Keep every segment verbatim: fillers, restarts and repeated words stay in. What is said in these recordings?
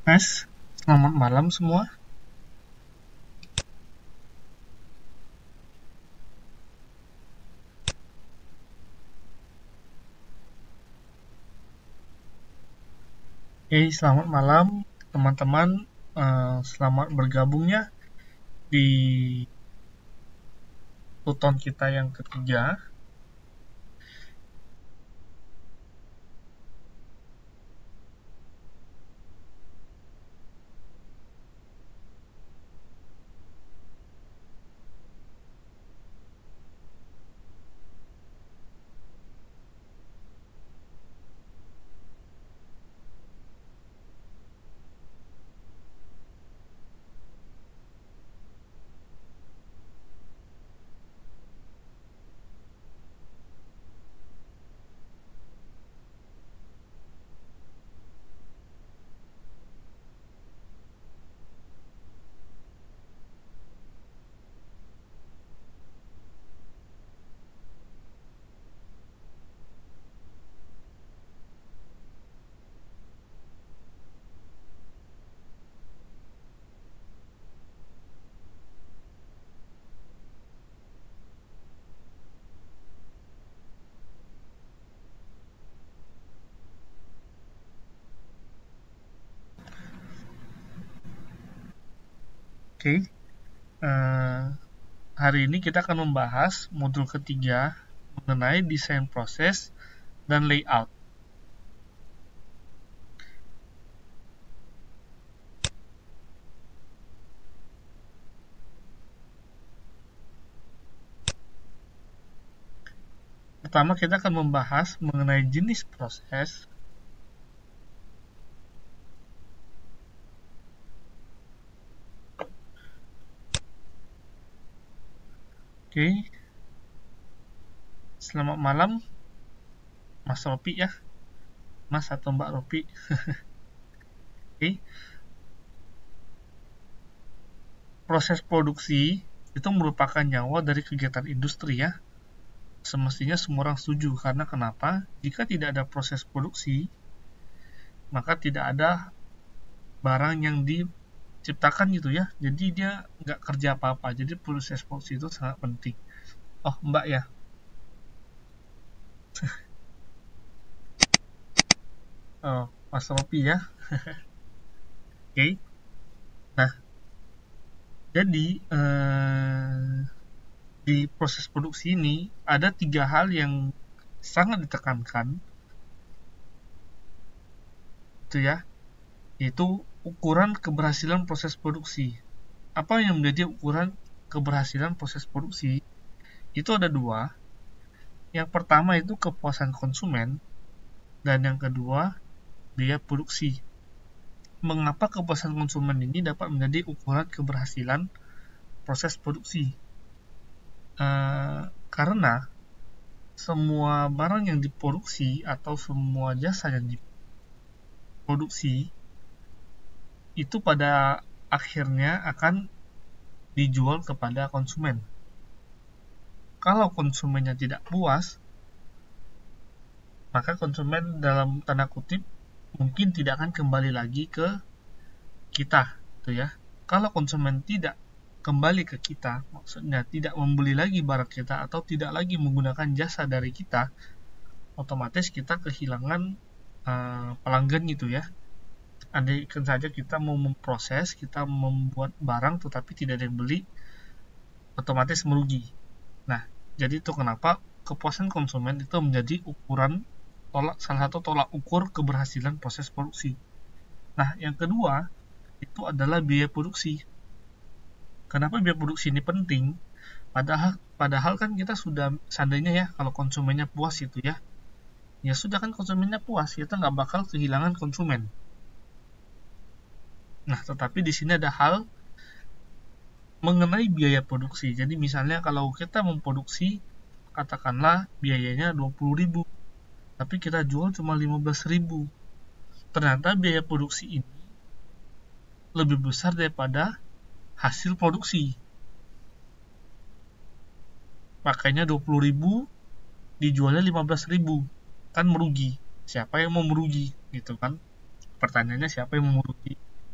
Mas, selamat malam semua. Oke, selamat malam teman-teman. Eh, selamat bergabungnya di tuton kita yang ketiga. Oke, eh, hari ini kita akan membahas modul ketiga mengenai desain proses dan layout. Pertama, kita akan membahas mengenai jenis proses. Oke, selamat malam Mas Ropi ya, Mas atau Mbak Ropi. Oke, proses produksi itu merupakan nyawa dari kegiatan industri ya. Semestinya semua orang setuju, karena kenapa? Jika tidak ada proses produksi, maka tidak ada barang yang diciptakan gitu ya. Jadi dia nggak kerja apa-apa. Jadi proses produksi itu sangat penting. Oh, Mbak ya. Oh, Mas Ropi ya. Oke. Nah, jadi eh, di proses produksi ini ada tiga hal yang sangat ditekankan, itu ya, yaitu ukuran keberhasilan proses produksi. Apa yang menjadi ukuran keberhasilan proses produksi? Itu ada dua. Yang pertama itu kepuasan konsumen, dan yang kedua biaya produksi. Mengapa kepuasan konsumen ini dapat menjadi ukuran keberhasilan proses produksi? Uh, karena semua barang yang diproduksi atau semua jasa yang diproduksi itu pada akhirnya akan dijual kepada konsumen. Kalau konsumennya tidak puas, maka konsumen dalam tanda kutip mungkin tidak akan kembali lagi ke kita, gitu ya. Kalau konsumen tidak kembali ke kita, maksudnya tidak membeli lagi barang kita atau tidak lagi menggunakan jasa dari kita, otomatis kita kehilangan uh, pelanggan gitu ya. Andaikan saja kita mau memproses, kita membuat barang tetapi tidak ada yang beli, otomatis merugi. Nah, jadi itu kenapa kepuasan konsumen itu menjadi ukuran tolak salah satu tolak ukur keberhasilan proses produksi. Nah, yang kedua itu adalah biaya produksi. Kenapa biaya produksi ini penting? Padahal padahal kan kita sudah seandainya ya kalau konsumennya puas itu ya, ya sudah kan konsumennya puas, kita nggak bakal kehilangan konsumen. Nah, tetapi di sini ada hal mengenai biaya produksi. Jadi misalnya kalau kita memproduksi, katakanlah biayanya dua puluh ribu, tapi kita jual cuma lima belas ribu. Ternyata biaya produksi ini lebih besar daripada hasil produksi. Pakainya dua puluh ribu, dijualnya lima belas ribu. Kan merugi. Siapa yang mau merugi? Gitu kan. Pertanyaannya siapa yang mau merugi?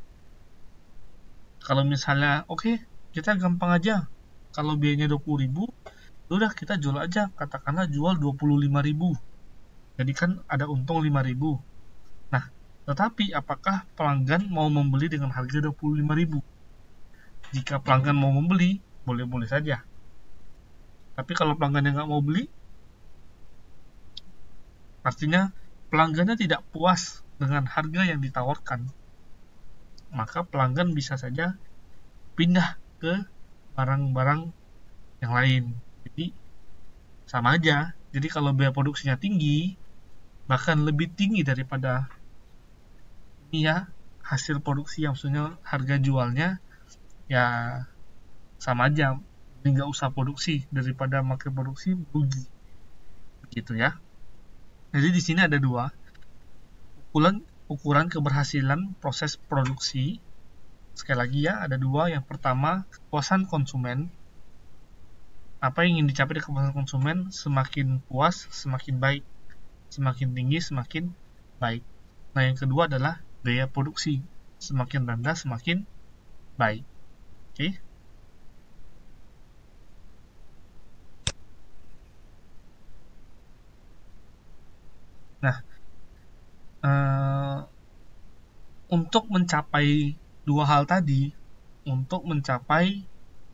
Kalau misalnya oke, okay, kita gampang aja, kalau biayanya dua puluh ribu, udah kita jual aja, katakanlah jual dua puluh lima ribu, jadi kan ada untung lima ribu. Nah, tetapi apakah pelanggan mau membeli dengan harga dua puluh lima ribu? Jika pelanggan mau membeli, boleh-boleh saja. Tapi kalau pelanggan yang nggak mau beli, artinya pelanggannya tidak puas dengan harga yang ditawarkan, maka pelanggan bisa saja pindah ke barang-barang yang lain. Jadi sama aja. Jadi kalau biaya produksinya tinggi, bahkan lebih tinggi daripada ini ya, hasil produksi yang maksudnya harga jualnya, ya sama aja. Ini nggak usah produksi, daripada makin produksi rugi, gitu ya. Jadi di sini ada dua ukuran ukuran keberhasilan proses produksi. Sekali lagi ya, ada dua. Yang pertama, kepuasan konsumen. Apa yang ingin dicapai dari kepuasan konsumen, semakin puas, semakin baik. Semakin tinggi, semakin baik. Nah, yang kedua adalah biaya produksi. Semakin rendah, semakin baik. Oke. Okay? Nah, uh, untuk mencapai dua hal tadi, untuk mencapai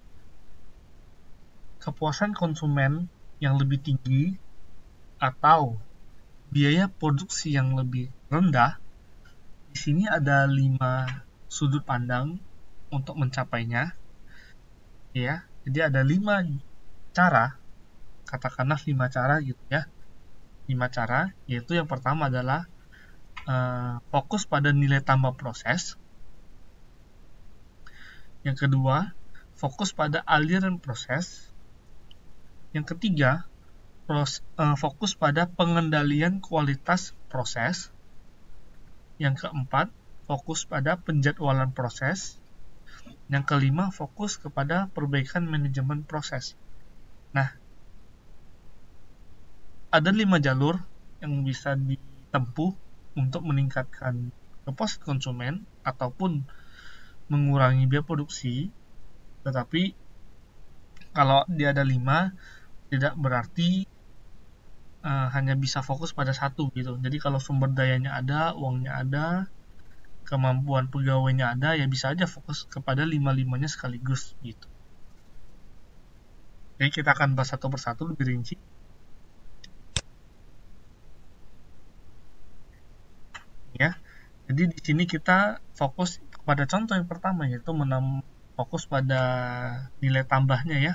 kepuasan konsumen yang lebih tinggi atau biaya produksi yang lebih rendah, di sini ada lima sudut pandang untuk mencapainya. Ya, jadi ada lima cara, katakanlah lima cara gitu ya. Lima cara, yaitu yang pertama adalah uh, fokus pada nilai tambah proses. Yang kedua, fokus pada aliran proses. Yang ketiga, pros, uh, fokus pada pengendalian kualitas proses. Yang keempat, fokus pada penjadwalan proses. Yang kelima, fokus kepada perbaikan manajemen proses. Nah, ada lima jalur yang bisa ditempuh untuk meningkatkan kepuasan konsumen ataupun mengurangi biaya produksi. Tetapi kalau dia ada lima, tidak berarti uh, hanya bisa fokus pada satu gitu. Jadi kalau sumber dayanya ada, uangnya ada, kemampuan pegawainya ada, ya bisa aja fokus kepada lima-limanya sekaligus gitu. Jadi kita akan bahas satu persatu lebih rinci. Ya, jadi di sini kita fokus pada contoh yang pertama, yaitu menam fokus pada nilai tambahnya ya.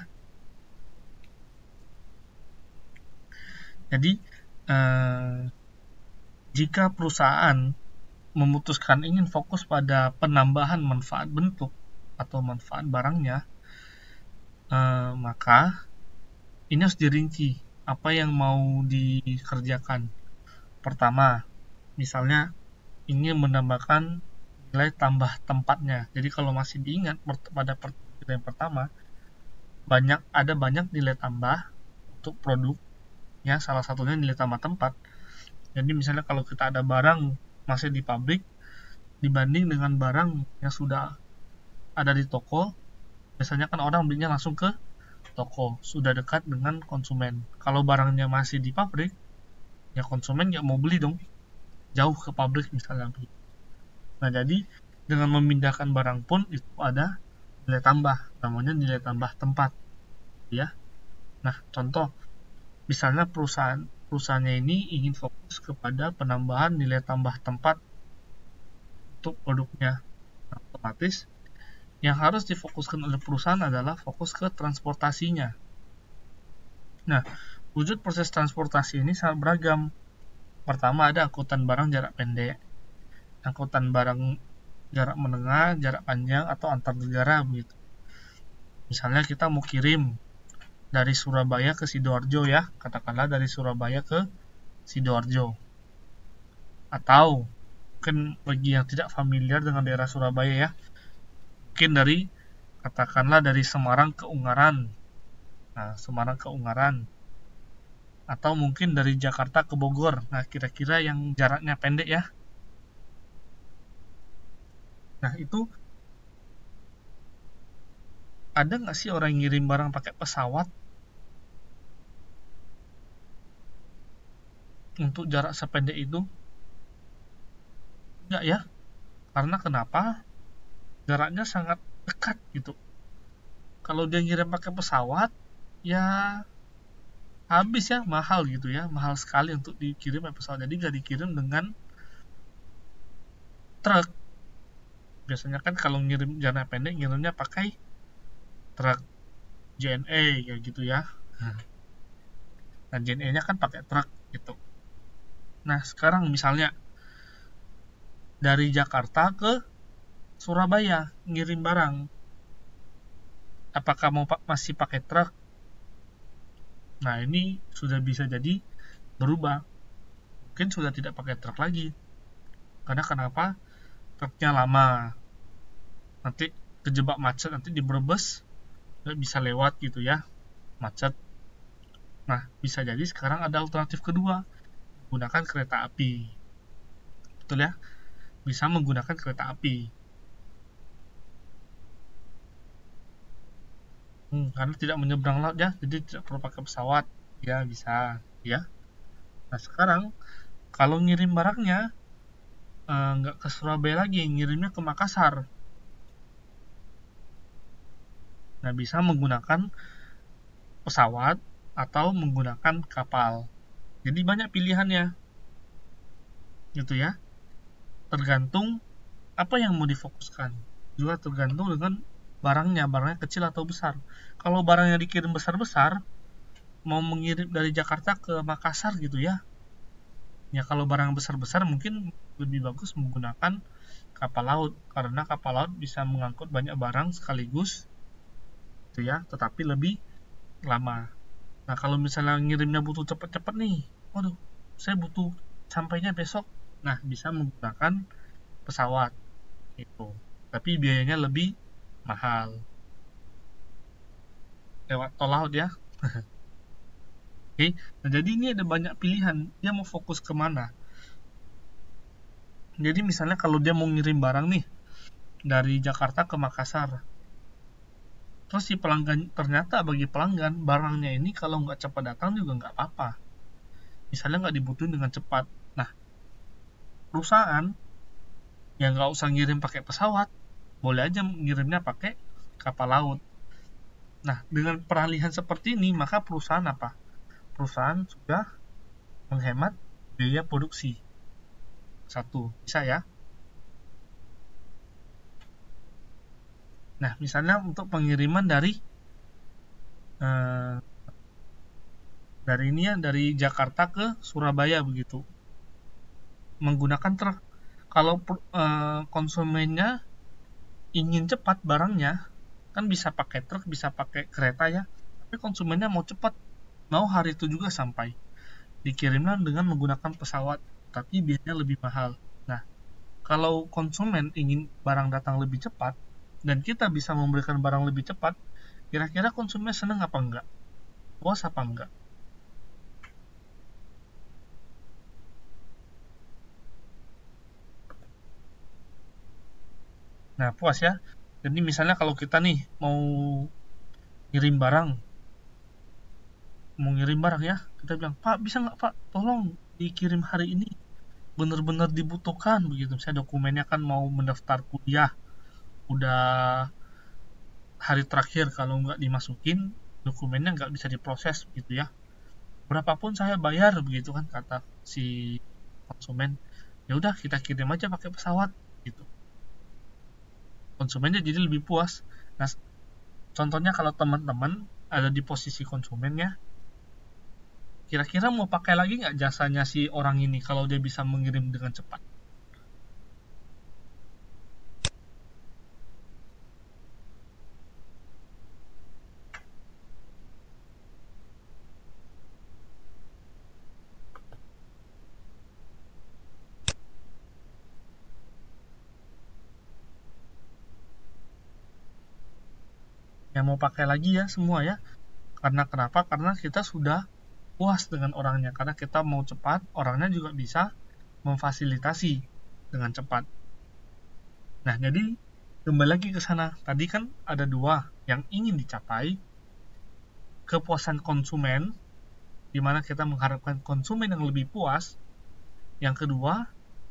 Jadi eh, jika perusahaan memutuskan ingin fokus pada penambahan manfaat bentuk atau manfaat barangnya, eh, maka ini harus dirinci apa yang mau dikerjakan. Pertama, misalnya ingin menambahkan nilai tambah tempatnya. Jadi kalau masih diingat pada pertanyaan yang pertama, banyak ada banyak nilai tambah untuk produk ya, salah satunya nilai tambah tempat. Jadi misalnya kalau kita ada barang masih di pabrik dibanding dengan barang yang sudah ada di toko, biasanya kan orang belinya langsung ke toko, sudah dekat dengan konsumen. Kalau barangnya masih di pabrik, ya konsumen nggak mau beli dong, jauh ke pabrik misalnya. Nah, jadi dengan memindahkan barang pun itu ada nilai tambah, namanya nilai tambah tempat ya. Nah, contoh misalnya perusahaan perusahaannya ini ingin fokus kepada penambahan nilai tambah tempat untuk produknya. Nah, otomatis yang harus difokuskan oleh perusahaan adalah fokus ke transportasinya. Nah, wujud proses transportasi ini sangat beragam. Pertama ada angkutan barang jarak pendek, angkutan barang jarak menengah, jarak panjang, atau antar negara begitu. Misalnya kita mau kirim dari Surabaya ke Sidoarjo ya, katakanlah dari Surabaya ke Sidoarjo. Atau mungkin bagi yang tidak familiar dengan daerah Surabaya ya, mungkin dari katakanlah dari Semarang ke Ungaran. Nah, Semarang ke Ungaran. Atau mungkin dari Jakarta ke Bogor. Nah, kira-kira yang jaraknya pendek ya. Nah, itu Ada nggak sih orang yang ngirim barang pakai pesawat untuk jarak sependek itu? Enggak ya. Karena kenapa? Jaraknya sangat dekat gitu. Kalau dia ngirim pakai pesawat, ya habis ya, mahal gitu ya, mahal sekali untuk dikirim pakai pesawat. Jadi nggak dikirim dengan truk. Biasanya kan kalau ngirim jarak pendek, ngirimnya pakai truk J N E kayak gitu ya. Nah, J N E-nya kan pakai truk gitu. Nah, sekarang misalnya dari Jakarta ke Surabaya ngirim barang, apakah mau masih pakai truk? Nah, ini sudah bisa jadi berubah. Mungkin sudah tidak pakai truk lagi. Karena kenapa? Truknya lama. Nanti kejebak macet, nanti di Brebes nggak bisa lewat gitu ya, macet. Nah, bisa jadi sekarang ada alternatif kedua, menggunakan kereta api. Betul ya? Bisa menggunakan kereta api. Hmm, karena tidak menyeberang laut ya, jadi tidak perlu pakai pesawat. Ya, bisa ya. Nah, sekarang kalau ngirim barangnya eh, nggak ke Surabaya lagi, ngirimnya ke Makassar. Nah, bisa menggunakan pesawat atau menggunakan kapal. Jadi banyak pilihannya. Gitu ya. Tergantung apa yang mau difokuskan. Juga tergantung dengan barangnya, barangnya kecil atau besar. Kalau barangnya dikirim besar-besar, mau mengirim dari Jakarta ke Makassar gitu ya. Ya kalau barang besar-besar mungkin lebih bagus menggunakan kapal laut, karena kapal laut bisa mengangkut banyak barang sekaligus gitu ya, tetapi lebih lama. Nah, kalau misalnya ngirimnya butuh cepat-cepat nih, waduh, saya butuh sampainya besok. Nah, bisa menggunakan pesawat itu. Tapi biayanya lebih mahal. Lewat tol laut ya. Oke, nah jadi ini ada banyak pilihan. Dia mau fokus kemana? Jadi misalnya kalau dia mau ngirim barang nih dari Jakarta ke Makassar, terus si pelanggan, ternyata bagi pelanggan barangnya ini kalau nggak cepat datang juga nggak apa-apa. Misalnya nggak dibutuhin dengan cepat. Nah, perusahaan yang nggak usah ngirim pakai pesawat, boleh aja ngirimnya pakai kapal laut. Nah, dengan peralihan seperti ini, maka perusahaan apa? Perusahaan sudah menghemat biaya produksi. Satu, bisa ya. Nah, misalnya untuk pengiriman dari eh, dari ini ya, dari Jakarta ke Surabaya begitu, menggunakan truk. Kalau eh, konsumennya ingin cepat barangnya, kan bisa pakai truk, bisa pakai kereta ya. Tapi konsumennya mau cepat, mau hari itu juga sampai. Dikirimlah dengan menggunakan pesawat, tapi biayanya lebih mahal. Nah, kalau konsumen ingin barang datang lebih cepat, dan kita bisa memberikan barang lebih cepat, kira-kira konsumen senang apa enggak? Puas apa enggak? Nah, puas ya. Jadi misalnya kalau kita nih mau ngirim barang, mau ngirim barang ya, kita bilang, Pak, bisa nggak Pak, tolong dikirim hari ini, benar-benar dibutuhkan begitu. Saya dokumennya kan mau mendaftar kuliah, udah hari terakhir, kalau nggak dimasukin, dokumennya nggak bisa diproses gitu ya. Berapapun saya bayar begitu kan, kata si konsumen. Ya udah, kita kirim aja pakai pesawat gitu. Konsumennya jadi lebih puas. Nah, contohnya kalau teman-teman ada di posisi konsumennya, kira-kira mau pakai lagi nggak jasanya si orang ini kalau dia bisa mengirim dengan cepat? Ya mau pakai lagi ya semua ya. Karena kenapa? Karena kita sudah puas dengan orangnya. Karena kita mau cepat, orangnya juga bisa memfasilitasi dengan cepat. Nah, jadi kembali lagi ke sana. Tadi kan ada dua yang ingin dicapai, kepuasan konsumen, di mana kita mengharapkan konsumen yang lebih puas. Yang kedua,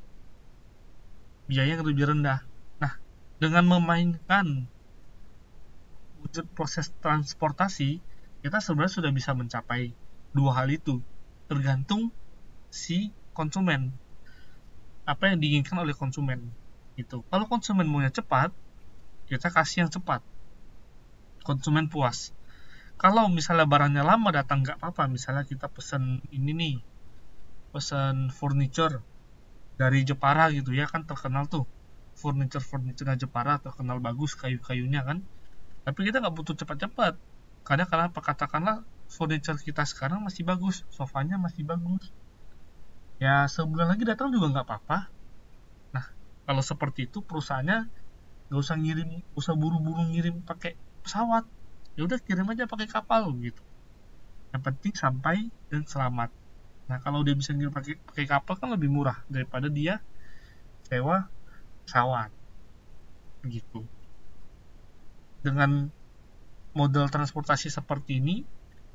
biaya yang lebih rendah. Nah, dengan memainkan wujud proses transportasi, kita sebenarnya sudah bisa mencapai dua hal itu, tergantung si konsumen, apa yang diinginkan oleh konsumen. Gitu. Kalau konsumen maunya cepat, kita kasih yang cepat, konsumen puas. Kalau misalnya barangnya lama datang, nggak apa-apa. Misalnya kita pesen ini nih, pesen furniture dari Jepara gitu ya, kan terkenal tuh furniture furniture Jepara, terkenal bagus kayu-kayunya kan. Tapi kita nggak butuh cepat-cepat, karena kenapa? Katakanlah furniture kita sekarang masih bagus, sofanya masih bagus, ya sebulan lagi datang juga nggak apa-apa. Nah, kalau seperti itu perusahaannya nggak usah ngirim, nggak usah buru-buru ngirim pakai pesawat, ya udah kirim aja pakai kapal gitu. Yang penting sampai dan selamat. Nah, kalau dia bisa ngirim pakai pakai kapal kan lebih murah daripada dia sewa pesawat begitu. Dengan model transportasi seperti ini,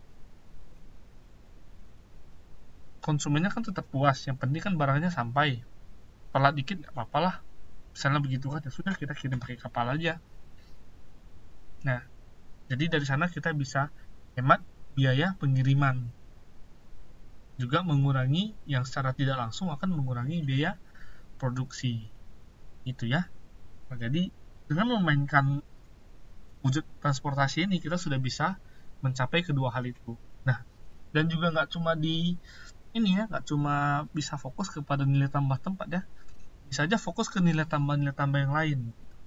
konsumennya kan tetap puas. Yang penting kan barangnya sampai. Telat dikit nggak apa-apa lah. Misalnya begitu kan, ya sudah kita kirim pakai kapal aja. Nah, jadi dari sana kita bisa hemat biaya pengiriman. Juga mengurangi yang secara tidak langsung akan mengurangi biaya produksi. Gitu ya. Nah, jadi dengan memainkan wujud transportasi ini, kita sudah bisa mencapai kedua hal itu. Nah, dan juga nggak cuma di ini ya, nggak cuma bisa fokus kepada nilai tambah tempat ya, bisa aja fokus ke nilai tambah-nilai tambah yang lain.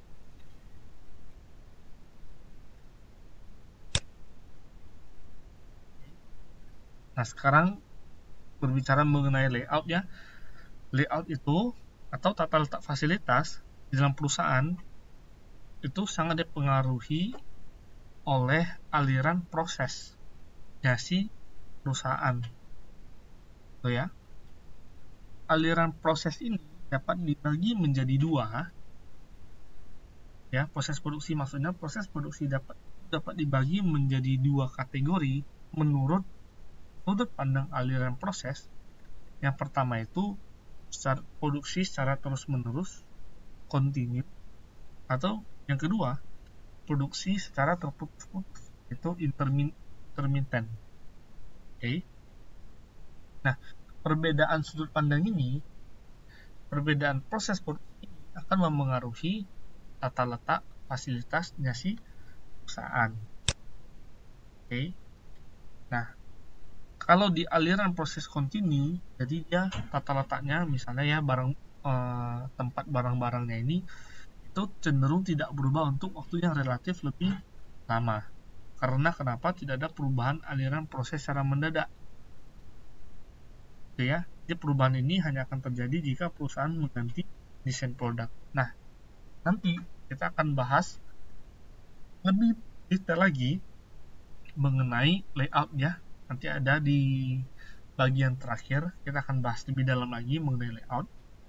Nah, sekarang berbicara mengenai layout ya. Layout itu atau tata letak fasilitas di dalam perusahaan itu sangat dipengaruhi oleh aliran prosesnya si perusahaan. Tuh ya. Aliran proses ini dapat dibagi menjadi dua. Ya, proses produksi maksudnya proses produksi dapat dapat dibagi menjadi dua kategori menurut sudut pandang aliran proses. Yang pertama itu secara produksi secara terus-menerus, kontinu, atau yang kedua produksi secara terputus-putus, itu intermittent. Oke. Okay. Nah, perbedaan sudut pandang ini, perbedaan proses produksi ini akan memengaruhi tata letak fasilitasnya si perusahaan. Oke. Okay. Nah, kalau di aliran proses kontinu, jadi dia tata letaknya misalnya ya barang eh, tempat barang-barangnya ini itu cenderung tidak berubah untuk waktu yang relatif lebih lama. Karena kenapa? Tidak ada perubahan aliran proses secara mendadak. Gitu ya. Jadi perubahan ini hanya akan terjadi jika perusahaan mengganti desain produk. Nah, nanti kita akan bahas lebih detail lagi mengenai layout ya. Nanti ada di bagian terakhir, kita akan bahas lebih dalam lagi mengenai layout.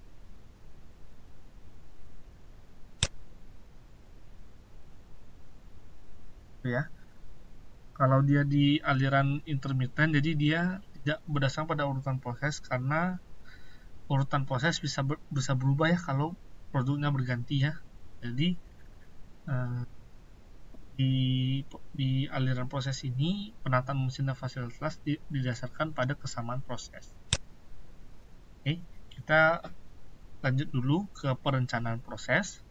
Ya, kalau dia di aliran intermittent, jadi dia tidak berdasarkan pada urutan proses, karena urutan proses bisa ber, bisa berubah ya kalau produknya berganti ya. Jadi eh, di di aliran proses ini penataan mesin dan fasilitas didasarkan pada kesamaan proses. Oke, kita lanjut dulu ke perencanaan proses.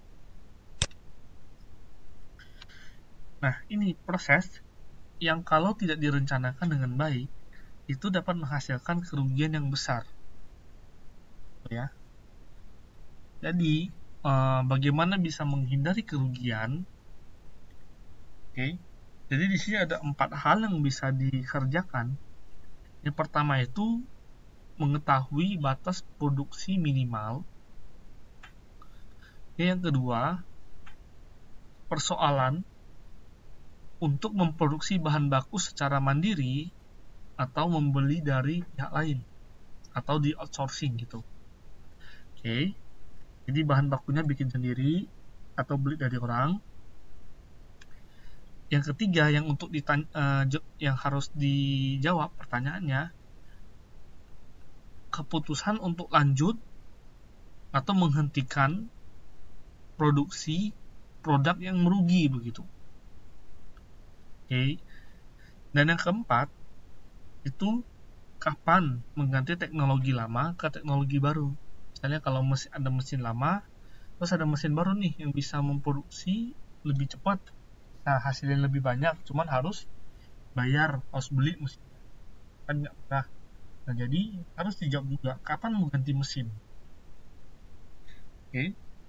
Nah, ini proses yang kalau tidak direncanakan dengan baik itu dapat menghasilkan kerugian yang besar. Ya. Jadi, eh, bagaimana bisa menghindari kerugian? Oke. Jadi di sini ada empat hal yang bisa dikerjakan. Yang pertama itu mengetahui batas produksi minimal. Yang kedua, persoalan untuk memproduksi bahan baku secara mandiri atau membeli dari pihak lain atau di outsourcing gitu. Oke. Jadi bahan bakunya bikin sendiri atau beli dari orang. Yang ketiga yang untuk ditanya, uh, yang harus dijawab pertanyaannya, keputusan untuk lanjut atau menghentikan produksi produk yang merugi begitu. Oke. Okay. Dan yang keempat itu kapan mengganti teknologi lama ke teknologi baru. Misalnya kalau mesin, ada mesin lama, terus ada mesin baru nih yang bisa memproduksi lebih cepat, nah hasilnya lebih banyak, cuman harus bayar, harus beli mesin, kan nggak murah. Nah jadi harus dijawab juga kapan mengganti mesin. Oke. Okay.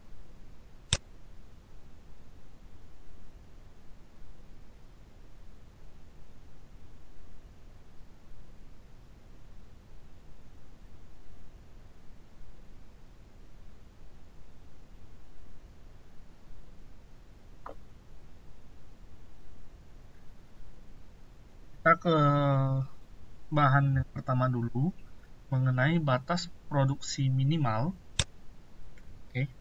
Kita ke bahan yang pertama dulu, mengenai batas produksi minimal. Oke. Okay.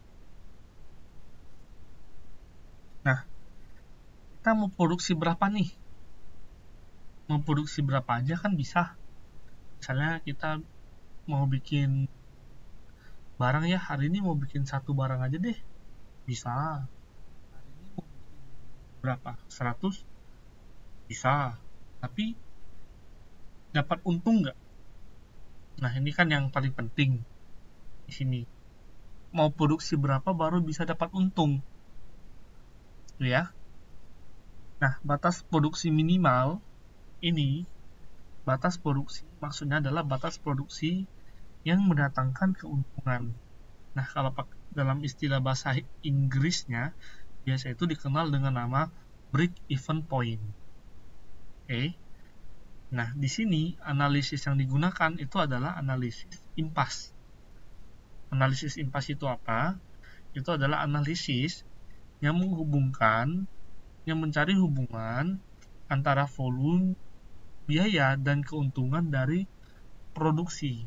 Nah, kita mau produksi berapa nih? Mau produksi berapa aja kan bisa. Misalnya kita mau bikin barang ya, hari ini mau bikin satu barang aja deh, bisa. Hari ini mau bikin berapa? seratus? Bisa. Tapi dapat untung nggak? Nah ini kan yang paling penting di sini. Mau produksi berapa baru bisa dapat untung, ya? Nah batas produksi minimal ini, batas produksi maksudnya adalah batas produksi yang mendatangkan keuntungan. Nah kalau dalam istilah bahasa Inggrisnya biasa itu dikenal dengan nama break-even point. Oke. Okay. Nah, di sini analisis yang digunakan itu adalah analisis impas. Analisis impas itu apa? Itu adalah analisis yang menghubungkan, yang mencari hubungan antara volume, biaya, dan keuntungan dari produksi.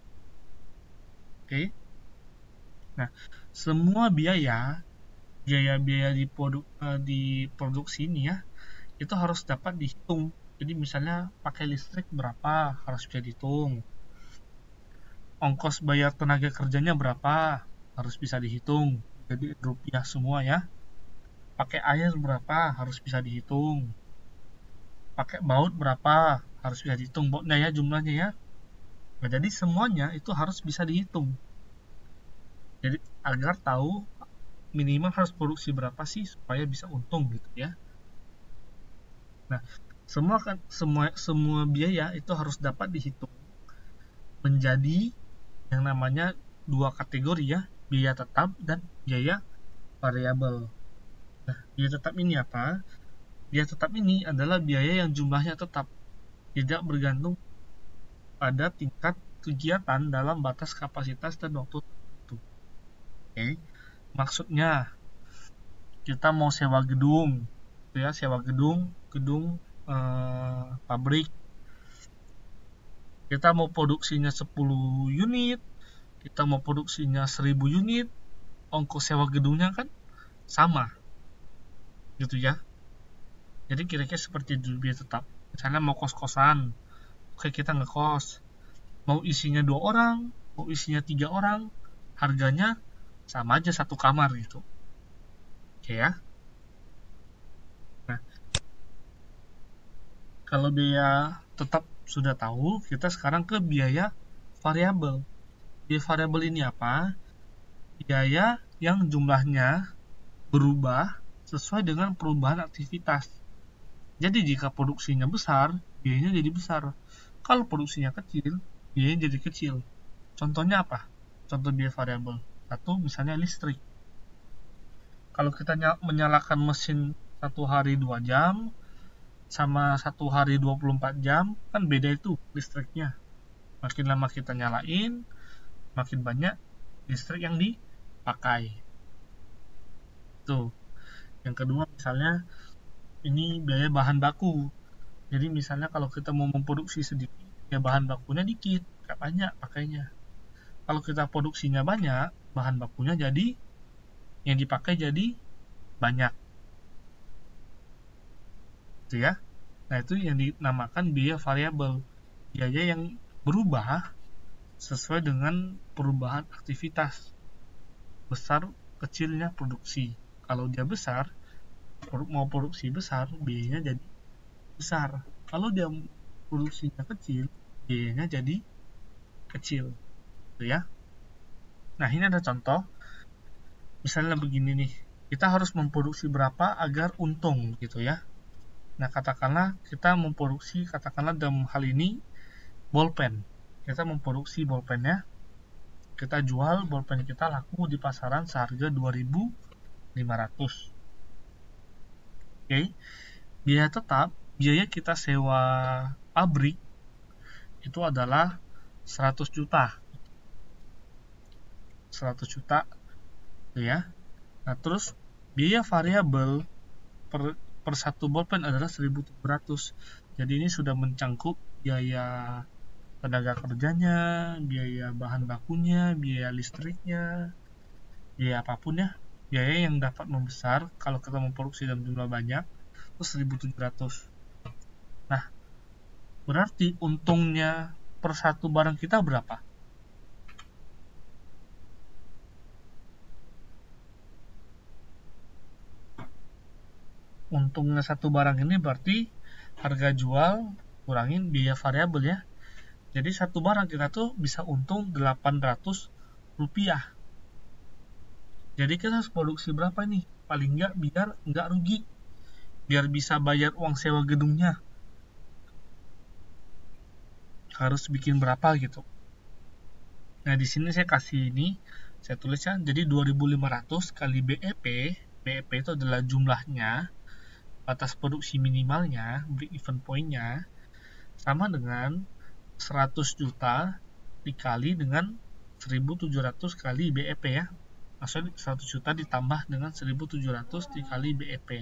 Oke. Nah, semua biaya, biaya-biaya di, produk, di produksi ini ya, itu harus dapat dihitung. Jadi misalnya pakai listrik berapa, harus bisa dihitung. Ongkos bayar tenaga kerjanya berapa, harus bisa dihitung. Jadi rupiah semua ya. Pakai air berapa, harus bisa dihitung. Pakai baut berapa, harus bisa dihitung. Bautnya ya, jumlahnya ya. Nah, jadi semuanya itu harus bisa dihitung. Jadi agar tahu minimal harus produksi berapa sih supaya bisa untung gitu ya. Nah, semua kan semua semua biaya itu harus dapat dihitung menjadi yang namanya dua kategori ya, biaya tetap dan biaya variabel. Nah, biaya tetap ini apa? Biaya tetap ini adalah biaya yang jumlahnya tetap, tidak bergantung pada tingkat kegiatan dalam batas kapasitas dan waktu tertentu. Oke, maksudnya kita mau sewa gedung, ya sewa gedung, gedung eh, pabrik. Kita mau produksinya sepuluh unit, kita mau produksinya seribu unit, ongkos sewa gedungnya kan sama. Gitu ya. Jadi kira-kira seperti itu biaya tetap. Misalnya mau kos-kosan, oke kita ngekos. Mau isinya dua orang, mau isinya tiga orang, harganya sama aja satu kamar gitu. Oke ya. Nah, kalau biaya tetap sudah tahu, kita sekarang ke biaya variabel. Biaya variabel ini apa? Biaya yang jumlahnya berubah sesuai dengan perubahan aktivitas. Jadi jika produksinya besar, biayanya jadi besar. Kalau produksinya kecil, biayanya jadi kecil. Contohnya apa? Contoh biaya variabel. Satu, misalnya listrik. Kalau kita menyalakan mesin satu hari dua jam, sama satu hari dua puluh empat jam, kan beda itu listriknya. Makin lama kita nyalain, makin banyak listrik yang dipakai. Tuh. Yang kedua misalnya ini biaya bahan baku. Jadi misalnya kalau kita mau memproduksi sedikit, ya bahan bakunya dikit, gak banyak pakainya. Kalau kita produksinya banyak, bahan bakunya jadi yang dipakai jadi banyak. Itu ya. Nah, itu yang dinamakan biaya variabel. Biaya yang berubah sesuai dengan perubahan aktivitas. Besar kecilnya produksi. Kalau dia besar, mau produksi besar, biayanya jadi besar. Kalau dia produksinya kecil, biayanya jadi kecil. Gitu ya. Nah, ini ada contoh. Misalnya begini nih, kita harus memproduksi berapa agar untung gitu ya. Nah, katakanlah kita memproduksi, katakanlah dalam hal ini bolpen. Kita memproduksi bolpennya, kita jual bolpen kita laku di pasaran seharga dua ribu lima ratus. Oke. Biaya tetap, biaya kita sewa pabrik itu adalah seratus juta. seratus juta gitu ya. Nah, terus biaya variabel per per satu bolpen adalah seribu tujuh ratus. Jadi ini sudah mencangkup biaya tenaga kerjanya, biaya bahan bakunya, biaya listriknya, biaya apapun ya. Biaya yang dapat membesar kalau kita memproduksi dalam jumlah banyak itu seribu tujuh ratus. Nah, berarti untungnya per satu barang kita berapa? Untungnya satu barang ini berarti harga jual kurangin biaya variabel ya. Jadi satu barang kita tuh bisa untung delapan ratus rupiah. Jadi kita harus produksi berapa nih? Paling nggak biar nggak rugi. Biar bisa bayar uang sewa gedungnya. Harus bikin berapa gitu. Nah, di sini saya kasih ini, saya tulis ya. Jadi dua ribu lima ratus kali B E P. B E P itu adalah jumlahnya, batas produksi minimalnya, break-even point-nya, sama dengan seratus juta dikali dengan seribu tujuh ratus kali B E P ya. Maksudnya seratus juta ditambah dengan seribu tujuh ratus dikali B E P.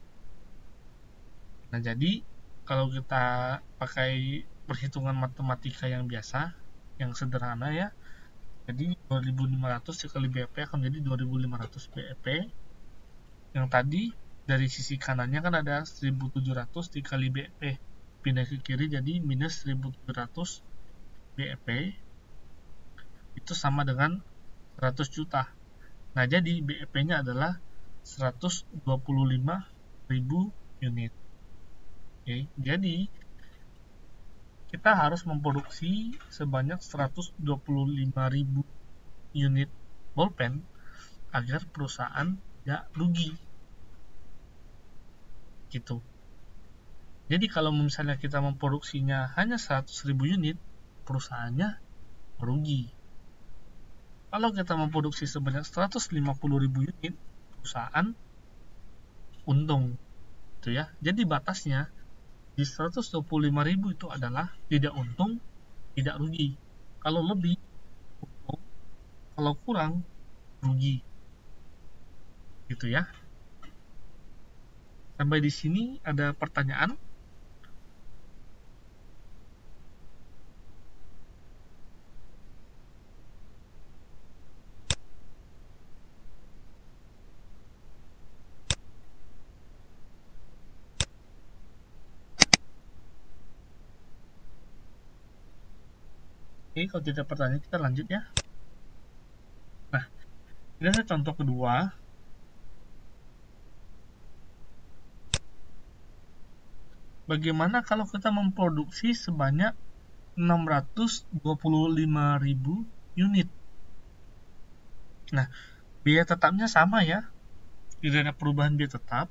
Nah, jadi kalau kita pakai perhitungan matematika yang biasa, yang sederhana ya, jadi dua ribu lima ratus dikali B E P akan menjadi dua ribu lima ratus B E P. Yang tadi dari sisi kanannya kan ada seribu tujuh ratus dikali B E P. Pindah ke kiri jadi minus seribu tujuh ratus B E P. Itu sama dengan seratus juta. Nah, jadi B E P-nya adalah seratus dua puluh lima ribu unit. Oke, jadi kita harus memproduksi sebanyak seratus dua puluh lima ribu unit bolpen agar perusahaan tidak rugi. Gitu. Jadi kalau misalnya kita memproduksinya hanya seratus ribu unit, perusahaannya rugi. Kalau kita memproduksi sebanyak seratus lima puluh ribu unit, perusahaan untung. Gitu ya. Jadi batasnya di seratus dua puluh lima ribu itu adalah tidak untung, tidak rugi. Kalau lebih, untung. Kalau kurang, rugi. Gitu ya. Sampai di sini ada pertanyaan? Oke, kalau tidak pertanyaan kita lanjut ya. Nah, ini ada contoh kedua. Bagaimana kalau kita memproduksi sebanyak enam ratus dua puluh lima ribu unit? Nah, biaya tetapnya sama ya. Tidak ada perubahan biaya tetap.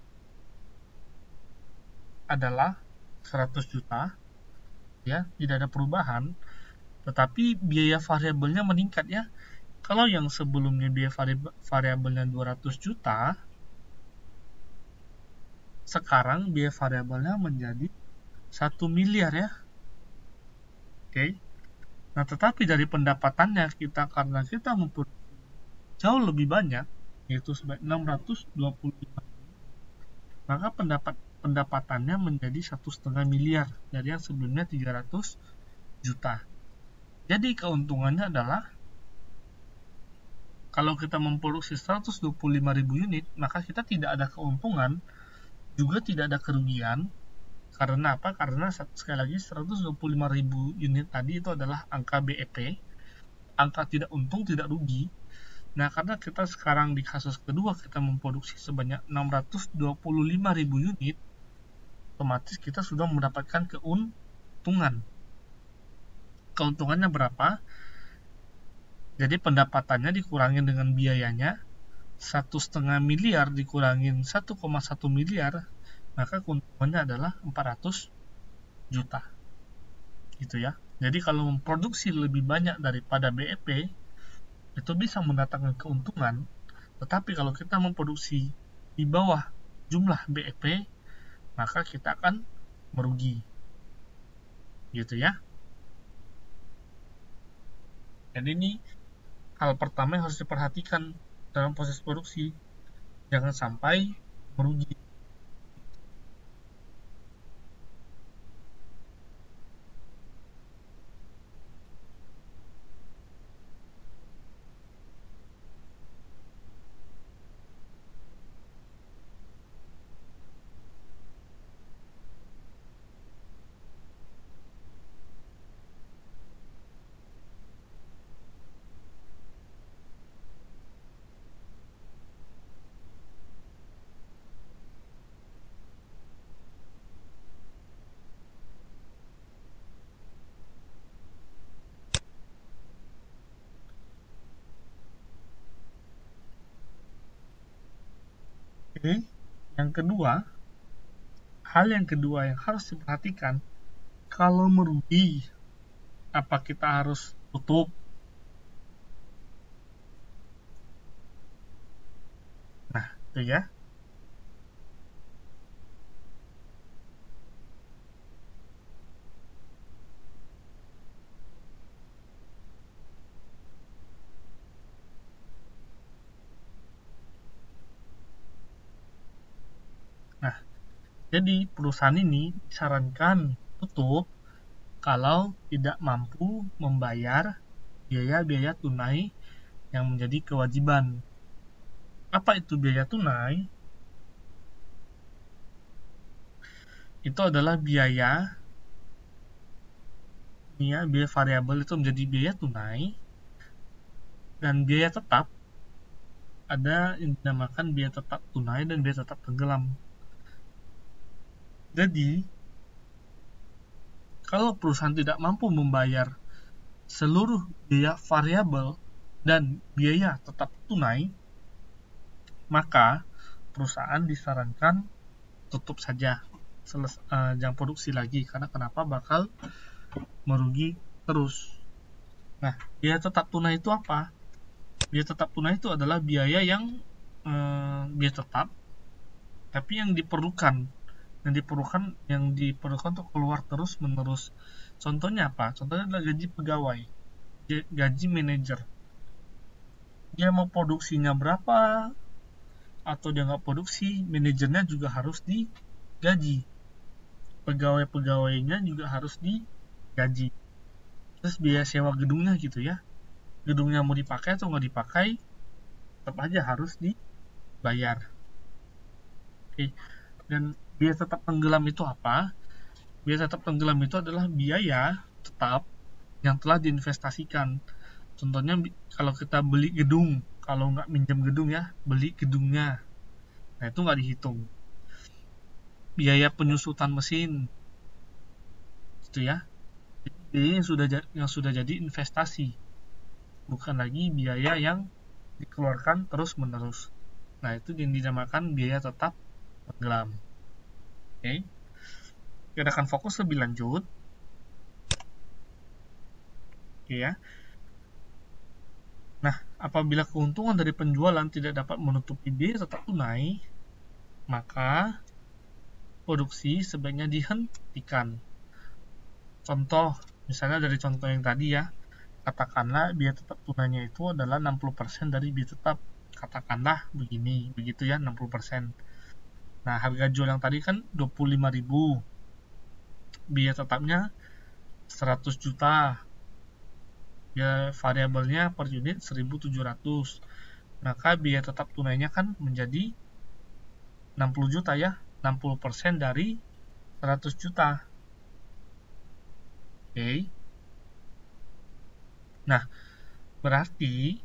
Adalah seratus juta. Ya, tidak ada perubahan. Tetapi biaya variabelnya meningkat ya. Kalau yang sebelumnya biaya variabelnya dua ratus juta, sekarang biaya variabelnya menjadi satu miliar ya. Oke. Nah, tetapi dari pendapatannya kita, karena kita memproduksi jauh lebih banyak, yaitu sebanyak enam ratus dua puluh lima, maka pendapat pendapatannya menjadi satu koma lima miliar dari yang sebelumnya tiga ratus juta. Jadi keuntungannya adalah kalau kita memproduksi seratus dua puluh lima ribu unit, maka kita tidak ada keuntungan, juga tidak ada kerugian. Karena apa? Karena sekali lagi seratus dua puluh lima ribu unit tadi itu adalah angka B E P, angka tidak untung, tidak rugi. Nah, karena kita sekarang di kasus kedua kita memproduksi sebanyak enam ratus dua puluh lima ribu unit, otomatis kita sudah mendapatkan keuntungan. Keuntungannya berapa? Jadi pendapatannya dikurangin dengan biayanya, satu setengah miliar dikurangin satu koma satu miliar, maka keuntungannya adalah empat ratus juta. Gitu ya. Jadi kalau memproduksi lebih banyak daripada B E P, itu bisa mendatangkan keuntungan. Tetapi kalau kita memproduksi di bawah jumlah B E P, maka kita akan merugi. Gitu ya. Jadi ini hal pertama yang harus diperhatikan dalam proses produksi. Jangan sampai merugi. Oke, yang kedua, hal yang kedua yang harus diperhatikan, kalau merugi, apa kita harus tutup? Nah, itu ya. Nah, jadi perusahaan ini disarankan tutup kalau tidak mampu membayar biaya-biaya tunai yang menjadi kewajiban. Apa itu biaya tunai? Itu adalah biaya, ya, biaya variabel itu menjadi biaya tunai, dan biaya tetap ada yang dinamakan biaya tetap tunai dan biaya tetap tenggelam. Jadi, kalau perusahaan tidak mampu membayar seluruh biaya variabel dan biaya tetap tunai, maka perusahaan disarankan tutup saja, Seles, uh, jangan produksi lagi. Karena kenapa? Bakal merugi terus. Nah, biaya tetap tunai itu apa? Biaya tetap tunai itu adalah biaya yang uh, biaya tetap, tapi yang diperlukan, yang diperlukan, yang diperlukan untuk keluar terus menerus. Contohnya apa? Contohnya adalah gaji pegawai, gaji manajer. Dia mau produksinya berapa, atau dia nggak produksi, manajernya juga harus digaji, pegawai-pegawainya juga harus digaji. Terus biaya sewa gedungnya gitu ya, gedungnya mau dipakai atau nggak dipakai, tetap aja harus dibayar. Oke, dan biaya tetap tenggelam itu apa? Biaya tetap tenggelam itu adalah biaya tetap yang telah diinvestasikan. Contohnya kalau kita beli gedung, kalau nggak minjem gedung ya, beli gedungnya, nah itu nggak dihitung. Biaya penyusutan mesin, gitu ya. Jadi biaya yang sudah yang sudah jadi investasi, bukan lagi biaya yang dikeluarkan terus menerus. Nah itu yang dinamakan biaya tetap tenggelam. Oke, okay. Kita akan fokus lebih lanjut. Oke okay, ya. Nah, apabila keuntungan dari penjualan tidak dapat menutupi biaya tetap tunai, maka produksi sebaiknya dihentikan. Contoh, misalnya dari contoh yang tadi ya, katakanlah biaya tetap tunainya itu adalah enam puluh persen dari biaya tetap. Katakanlah begini, begitu ya, enam puluh persen. Nah, harga jual yang tadi kan dua puluh lima ribu. Biaya tetapnya seratus juta. Biaya variabelnya per unit seribu tujuh ratus. maka biaya tetap tunainya kan menjadi enam puluh juta ya, enam puluh persen dari seratus juta. Oke. Okay. Nah, berarti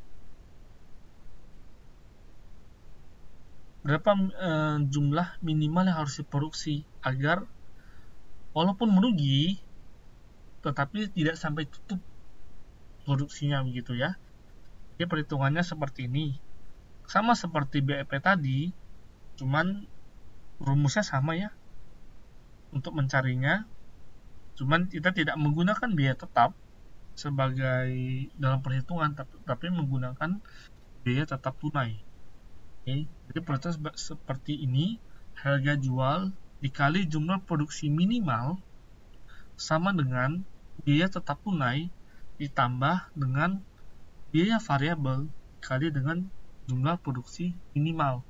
berapa eh, jumlah minimal yang harus diproduksi agar walaupun merugi tetapi tidak sampai tutup produksinya begitu ya. Jadi perhitungannya seperti ini. Sama seperti B E P tadi, cuman rumusnya sama ya untuk mencarinya. Cuman kita tidak menggunakan biaya tetap sebagai dalam perhitungan, tapi, tapi menggunakan biaya tetap tunai. Oke, jadi proses seperti ini, harga jual dikali jumlah produksi minimal sama dengan biaya tetap tunai ditambah dengan biaya variabel dikali dengan jumlah produksi minimal.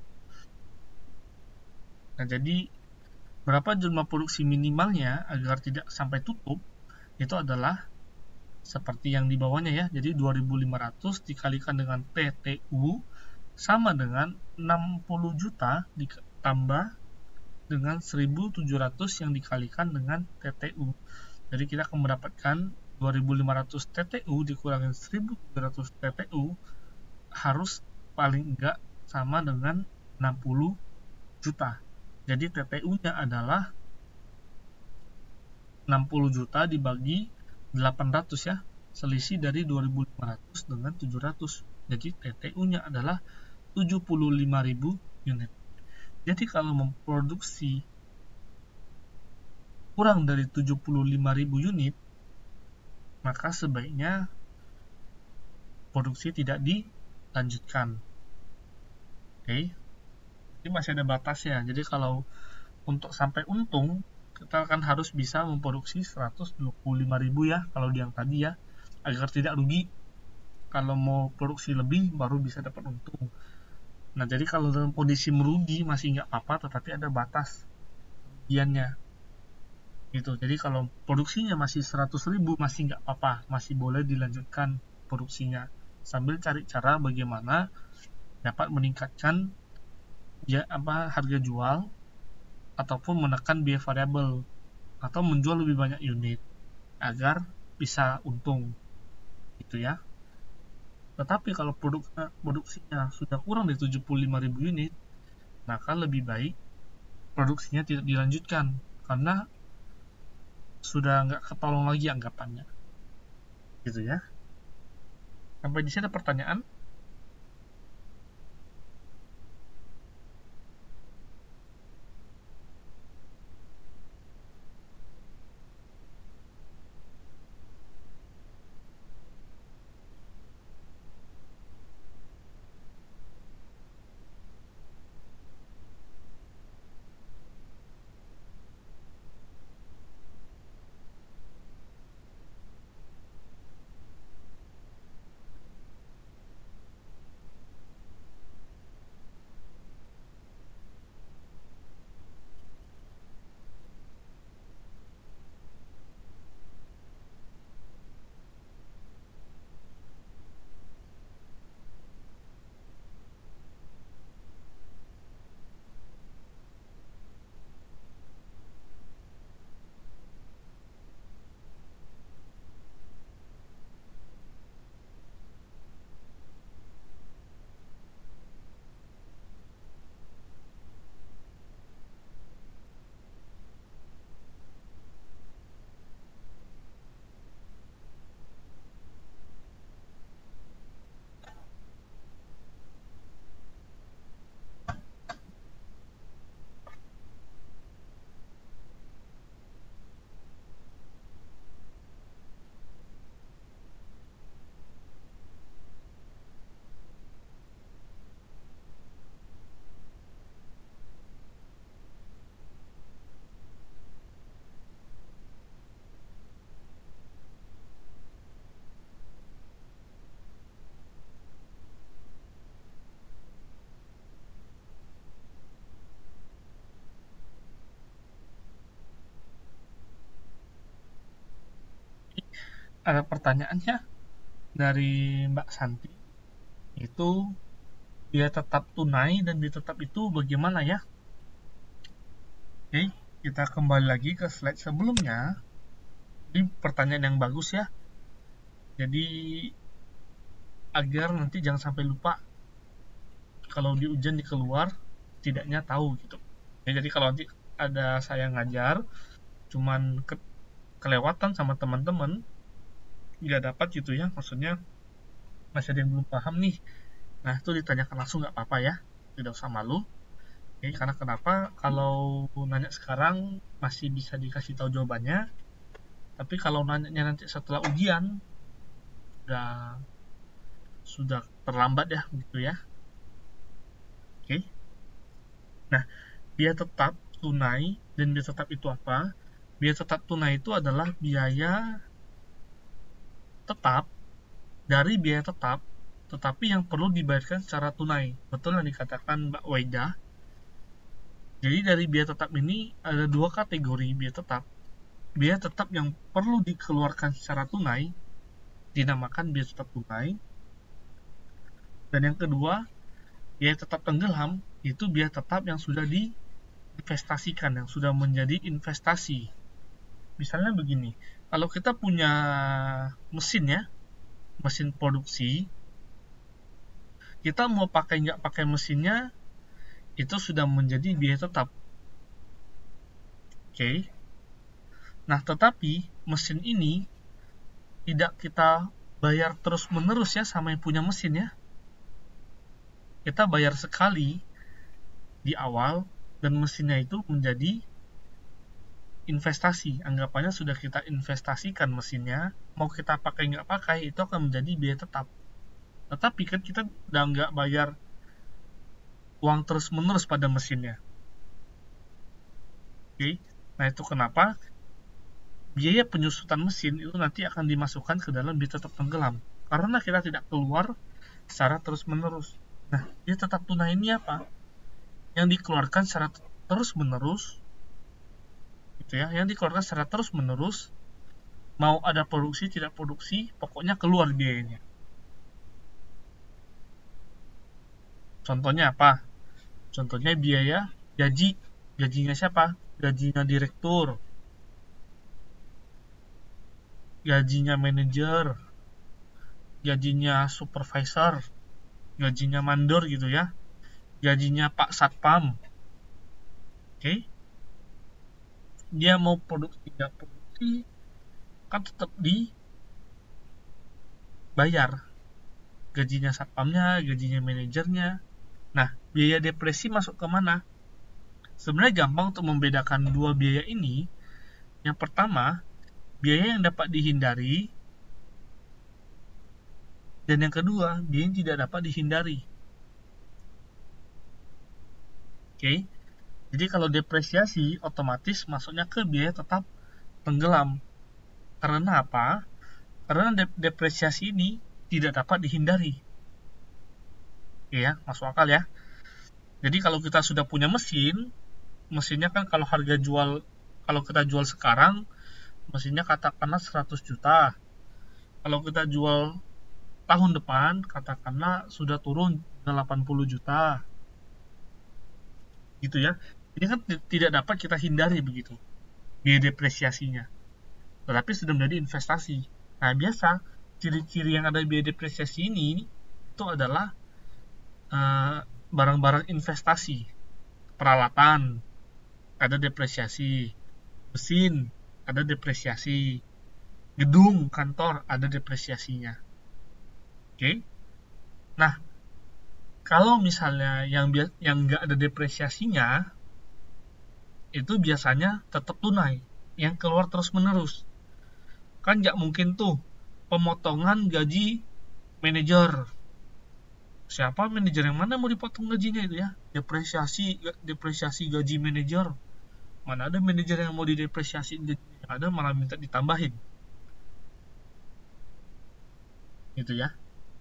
Nah, jadi berapa jumlah produksi minimalnya agar tidak sampai tutup itu adalah seperti yang di bawahnya ya. Jadi dua ribu lima ratus dikalikan dengan T T U sama dengan enam puluh juta ditambah dengan seribu tujuh ratus yang dikalikan dengan T T U. Jadi kita akan mendapatkan dua ribu lima ratus T T U dikurangin seribu tujuh ratus T T U harus paling enggak sama dengan enam puluh juta. Jadi T T U-nya adalah enam puluh juta dibagi delapan ratus ya. Selisih dari dua ribu lima ratus dengan tujuh ratus. Jadi T T U-nya adalah tujuh puluh lima ribu unit. Jadi kalau memproduksi kurang dari tujuh puluh lima ribu unit, maka sebaiknya produksi tidak dilanjutkan. Oke. Okay. Jadi masih ada batasnya. Jadi kalau untuk sampai untung, kita akan harus bisa memproduksi seratus dua puluh lima ribu ya, kalau di yang tadi ya, agar tidak rugi. Kalau mau produksi lebih, baru bisa dapat untung. Nah, jadi kalau dalam kondisi merugi, masih nggak apa-apa, tetapi ada batas kerugiannya. Gitu. Jadi kalau produksinya masih seratus ribu, masih nggak apa-apa, masih boleh dilanjutkan produksinya. Sambil cari cara bagaimana dapat meningkatkan ya apa harga jual ataupun menekan biaya variabel atau menjual lebih banyak unit agar bisa untung gitu ya. Tetapi kalau produk, produksinya sudah kurang dari tujuh puluh lima ribu unit, maka lebih baik produksinya tidak dilanjutkan karena sudah nggak ketolong lagi anggapannya gitu ya. Sampai di sini ada pertanyaan? Ada pertanyaannya dari Mbak Santi itu biaya tetap tunai dan biaya tetap itu bagaimana ya? Oke, kita kembali lagi ke slide sebelumnya. Ini pertanyaan yang bagus ya. Jadi agar nanti jangan sampai lupa kalau di ujian dikeluar, tidaknya tahu gitu. Ya, jadi kalau nanti ada saya ngajar, cuman ke kelewatan sama teman-teman, nggak dapat gitu ya, maksudnya masih ada yang belum paham nih. Nah, itu ditanyakan langsung nggak apa-apa ya, tidak usah malu. Oke, karena kenapa? Kalau nanya sekarang masih bisa dikasih tahu jawabannya, tapi kalau nanya nanti setelah ujian, udah sudah terlambat ya, gitu ya. Oke. Nah, biaya tetap tunai dan biaya tetap itu apa? Biaya tetap tunai itu adalah biaya tetap dari biaya tetap, tetapi yang perlu dibayarkan secara tunai. Betul yang dikatakan Mbak Waida. Jadi dari biaya tetap ini ada dua kategori biaya tetap. Biaya tetap yang perlu dikeluarkan secara tunai dinamakan biaya tetap tunai. Dan yang kedua, biaya tetap tenggelam itu biaya tetap yang sudah diinvestasikan, yang sudah menjadi investasi. Misalnya begini, kalau kita punya mesin ya, mesin produksi, kita mau pakai nggak pakai mesinnya, itu sudah menjadi biaya tetap. Oke. Nah, tetapi mesin ini tidak kita bayar terus-menerus ya sama yang punya mesin ya. Kita bayar sekali di awal dan mesinnya itu menjadi investasi. Anggapannya sudah kita investasikan mesinnya, mau kita pakai nggak pakai, itu akan menjadi biaya tetap. Tetapi kan kita udah nggak bayar uang terus-menerus pada mesinnya. Oke, nah itu kenapa biaya penyusutan mesin itu nanti akan dimasukkan ke dalam biaya tetap tenggelam. Karena kita tidak keluar secara terus-menerus. Nah, biaya tetap tunai ini apa? Yang dikeluarkan secara terus-menerus, gitu ya, yang dikeluarkan secara terus-menerus, mau ada produksi tidak produksi, pokoknya keluar biayanya. Contohnya apa? Contohnya biaya gaji. Gajinya siapa? Gajinya direktur, gajinya manajer, gajinya supervisor, gajinya mandor gitu ya, gajinya Pak Satpam. Oke, dia mau produksi nggak produksi kan tetap dibayar gajinya satpamnya, gajinya manajernya. Nah, biaya depresi masuk ke mana? Sebenarnya gampang untuk membedakan dua biaya ini. Yang pertama, biaya yang dapat dihindari, dan yang kedua, biaya yang tidak dapat dihindari. Oke, jadi kalau depresiasi otomatis masuknya ke biaya tetap tenggelam. Karena apa? Karena de- depresiasi ini tidak dapat dihindari. Oke ya, masuk akal ya. Jadi kalau kita sudah punya mesin, mesinnya kan kalau harga jual, kalau kita jual sekarang, mesinnya katakanlah seratus juta. Kalau kita jual tahun depan, katakanlah sudah turun delapan puluh juta. Gitu ya. Ini kan tidak dapat kita hindari begitu, biaya depresiasinya. Tetapi sudah menjadi investasi. Nah, biasa ciri-ciri yang ada biaya depresiasi ini itu adalah uh, barang-barang investasi, peralatan ada depresiasi, mesin ada depresiasi, gedung kantor ada depresiasinya. Oke. Nah, kalau misalnya yang yang nggak ada depresiasinya, itu biasanya tetap tunai, yang keluar terus-menerus. Kan nggak mungkin tuh pemotongan gaji manajer. Siapa manajer yang mana mau dipotong gajinya itu ya? Depresiasi depresiasi gaji manajer. Mana ada manajer yang mau didepresiasi gajinya? Ada malah minta ditambahin. Gitu ya.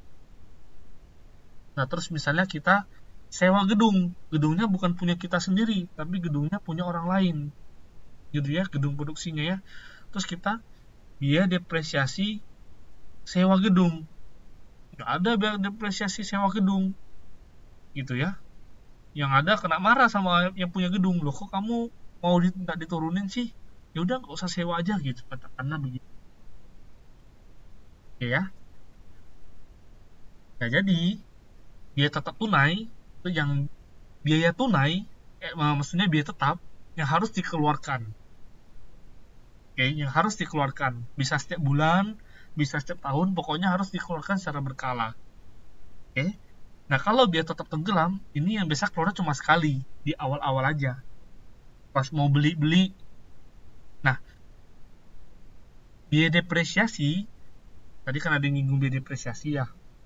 Nah, terus misalnya kita sewa gedung. Gedungnya bukan punya kita sendiri, tapi gedungnya punya orang lain. Gitu ya, gedung produksinya ya. Terus kita biaya depresiasi sewa gedung. Nggak ada biaya depresiasi sewa gedung. gitu ya. Yang ada kena marah sama yang punya gedung, loh kok kamu mau minta diturunin sih, ya udah nggak usah sewa aja gitu, katakanlah begitu ya. Ya jadi biaya tetap tunai itu yang biaya tunai eh, maksudnya biaya tetap yang harus dikeluarkan, oke, yang harus dikeluarkan bisa setiap bulan, bisa setiap tahun, pokoknya harus dikeluarkan secara berkala, oke. Nah kalau biaya tetap tenggelam ini yang biasa keluar cuma sekali di awal-awal aja pas mau beli-beli. Nah, biaya depresiasi tadi kan ada yang nyinggung biaya depresiasi ya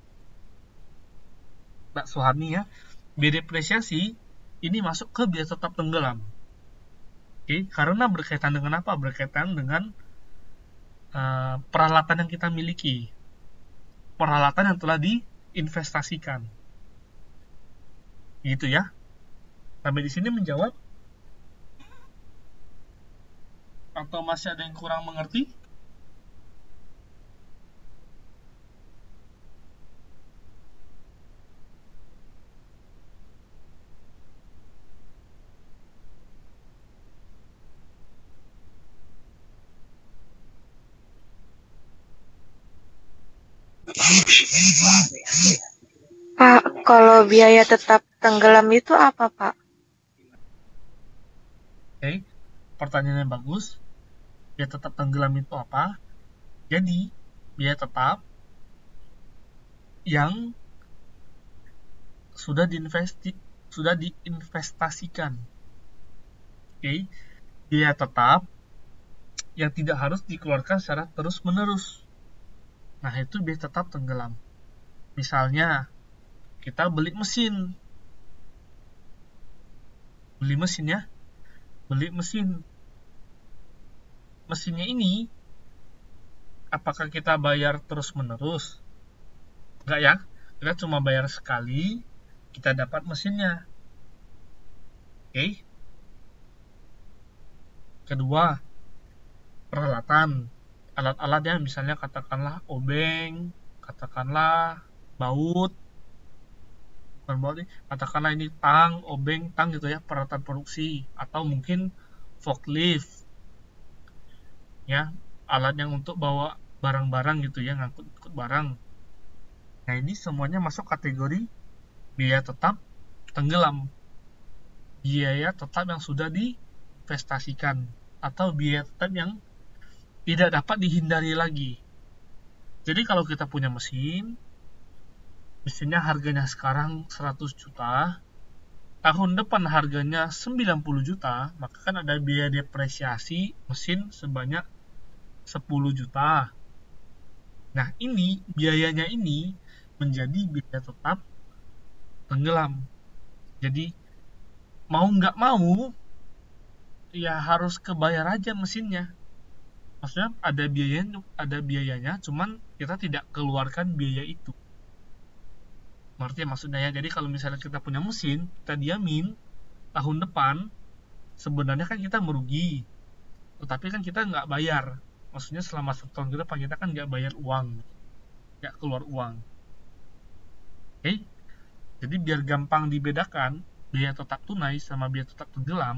Mbak Suhani ya. Biaya depresiasi ini masuk ke biaya tetap tenggelam. Oke, karena berkaitan dengan apa? Berkaitan dengan uh, peralatan yang kita miliki, peralatan yang telah diinvestasikan. Gitu ya. Sampai di sini menjawab atau masih ada yang kurang mengerti? Pak, kalau biaya tetap tenggelam itu apa, Pak? Oke, pertanyaannya bagus. Biaya tetap tenggelam itu apa? Jadi, biaya tetap yang sudah diinvesti sudah diinvestasikan. Oke, biaya tetap yang tidak harus dikeluarkan secara terus-menerus. Nah, itu biaya tetap tenggelam. Misalnya, kita beli mesin. Beli mesin ya. Beli mesin. Mesinnya ini, apakah kita bayar terus-menerus? Enggak ya. Kita cuma bayar sekali, kita dapat mesinnya. Oke. Kedua, peralatan. Alat-alatnya misalnya katakanlah obeng, katakanlah baut, bukan baut nih, katakanlah ini tang, obeng, tang gitu ya, peralatan produksi, atau mungkin forklift, ya, alat yang untuk bawa barang-barang gitu ya, ngangkut-ngangkut barang. Nah ini semuanya masuk kategori biaya tetap tenggelam, biaya tetap yang sudah diinvestasikan, atau biaya tetap yang tidak dapat dihindari lagi. Jadi kalau kita punya mesin, mesinnya harganya sekarang seratus juta, tahun depan harganya sembilan puluh juta, maka kan ada biaya depresiasi mesin sebanyak sepuluh juta. Nah, ini biayanya ini menjadi biaya tetap tenggelam. Jadi, mau nggak mau, ya harus kebayar aja mesinnya. Maksudnya ada biayanya, ada biayanya, cuman kita tidak keluarkan biaya itu. Ngerti ya maksudnya ya? Jadi kalau misalnya kita punya mesin, kita diamin, tahun depan, sebenarnya kan kita merugi. Tetapi kan kita nggak bayar. Maksudnya selama satu tahun ke depan kita kan nggak bayar uang. Nggak keluar uang. Oke? Okay? Jadi biar gampang dibedakan, biaya tetap tunai sama biaya tetap tenggelam,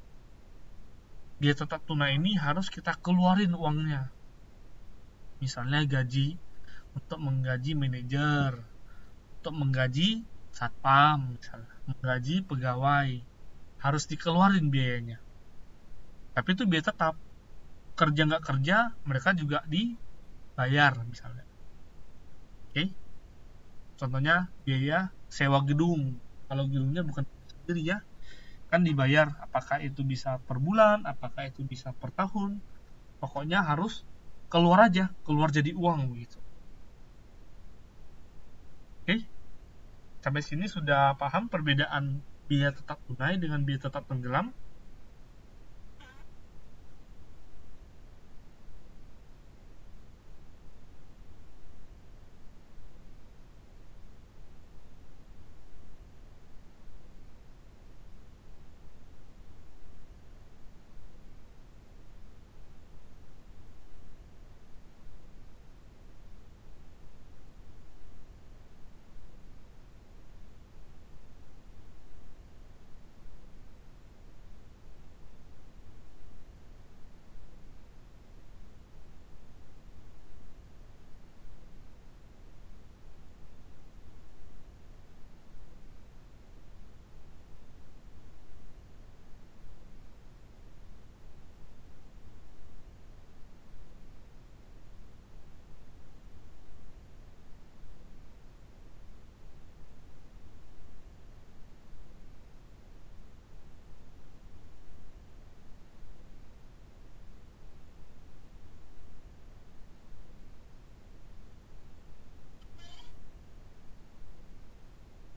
biaya tetap tunai ini harus kita keluarin uangnya. Misalnya gaji, untuk menggaji manajer, untuk menggaji satpam, misalnya, menggaji pegawai, harus dikeluarin biayanya. Tapi itu biaya tetap. Kerja nggak kerja, mereka juga dibayar misalnya. Oke? Okay? Contohnya biaya sewa gedung. Kalau gedungnya bukan sendiri ya, kan dibayar. Apakah itu bisa per bulan, apakah itu bisa per tahun. Pokoknya harus keluar aja, keluar jadi uang gitu. Oke? Okay? Sampai sini sudah paham perbedaan biaya tetap tunai dengan biaya tetap tenggelam?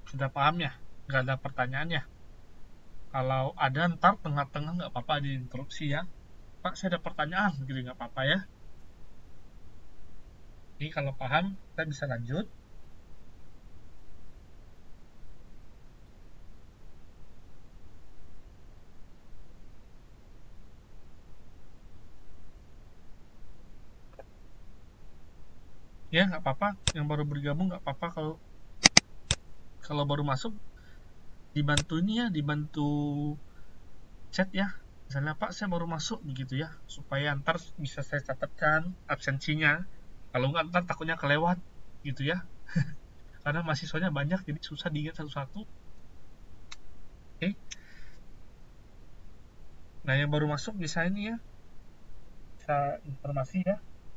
Sudah paham ya? Nggak ada pertanyaan ya? Kalau ada ntar tengah-tengah nggak apa-apa diinterupsi ya. Pak, saya ada pertanyaan, gitu nggak apa-apa ya. Jadi kalau paham, kita bisa lanjut. Ya, nggak apa-apa. Yang baru bergabung nggak apa-apa kalau kalau baru masuk dibantu ini ya, dibantu chat ya. Misalnya, Pak, saya baru masuk begitu ya, supaya ntar bisa saya catatkan absensinya. Kalau nggak ntar takutnya kelewat gitu ya. Karena mahasiswanya banyak, jadi susah diingat satu-satu. Oke. Nah, yang baru masuk bisa ini ya, bisa informasi ya.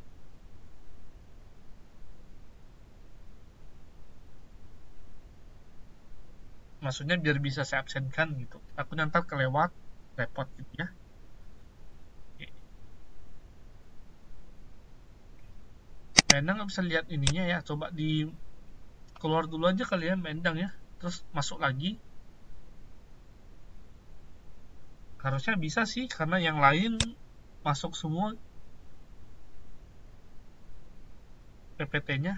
Maksudnya biar bisa saya absenkan gitu. Takutnya ntar kelewat, repot gitu ya. Oke. Mendang nggak bisa lihat ininya ya, coba di keluar dulu aja kali ya Mendang ya, terus masuk lagi. Harusnya bisa sih, karena yang lain masuk semua P P T-nya.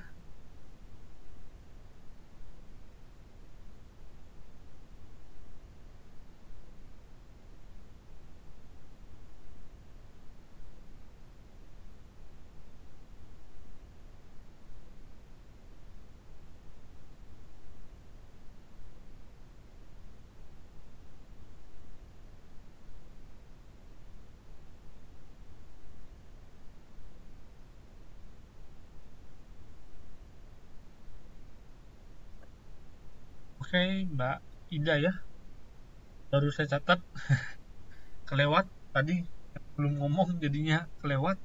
Oke, Mbak Ida ya, baru saya catat. Kelewat tadi, belum ngomong jadinya kelewat.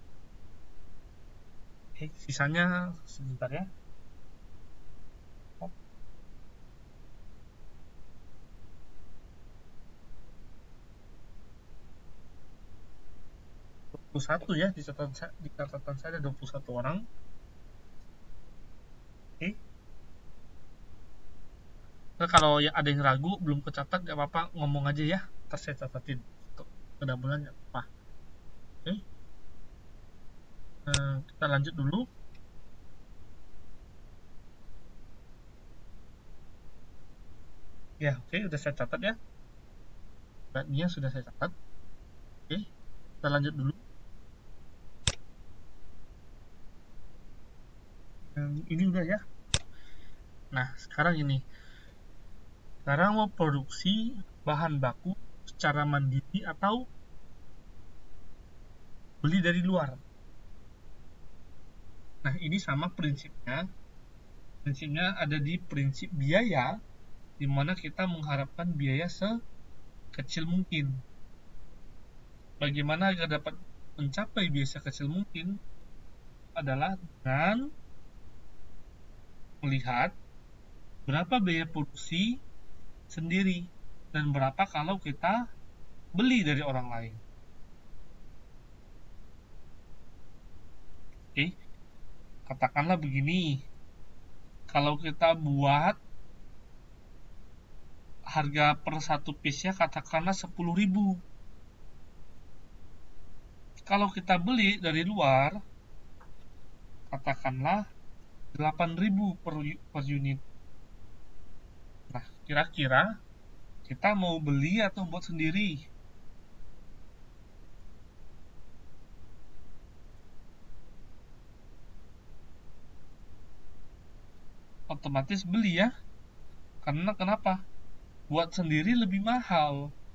Oke, sisanya sebentar ya. dua puluh satu ya, di catatan, di catatan saya ada dua puluh satu orang. Oke. Nah, kalau ya ada yang ragu, belum kecatat, gak apa-apa, ngomong aja ya. Ntar saya catatin. Mudah-mudahan gak apa-apa. Oke. Nah, kita lanjut dulu. Ya, oke, udah saya catat ya. Beratnya sudah saya catat. Oke, kita lanjut dulu. Yang ini udah ya. Nah, sekarang ini. Sekarang mau produksi bahan baku secara mandiri atau beli dari luar. Nah, ini sama prinsipnya. Prinsipnya ada di prinsip biaya, di mana kita mengharapkan biaya sekecil mungkin. Bagaimana agar dapat mencapai biaya sekecil mungkin adalah dengan melihat berapa biaya produksi sendiri dan berapa kalau kita beli dari orang lain. Oke, katakanlah begini, kalau kita buat harga per satu piece-nya katakanlah sepuluh ribu. Kalau kita beli dari luar, katakanlah delapan ribu per, per unit. Nah, kira-kira kita mau beli atau buat sendiri? Otomatis beli ya. Karena kenapa? Buat sendiri lebih mahal.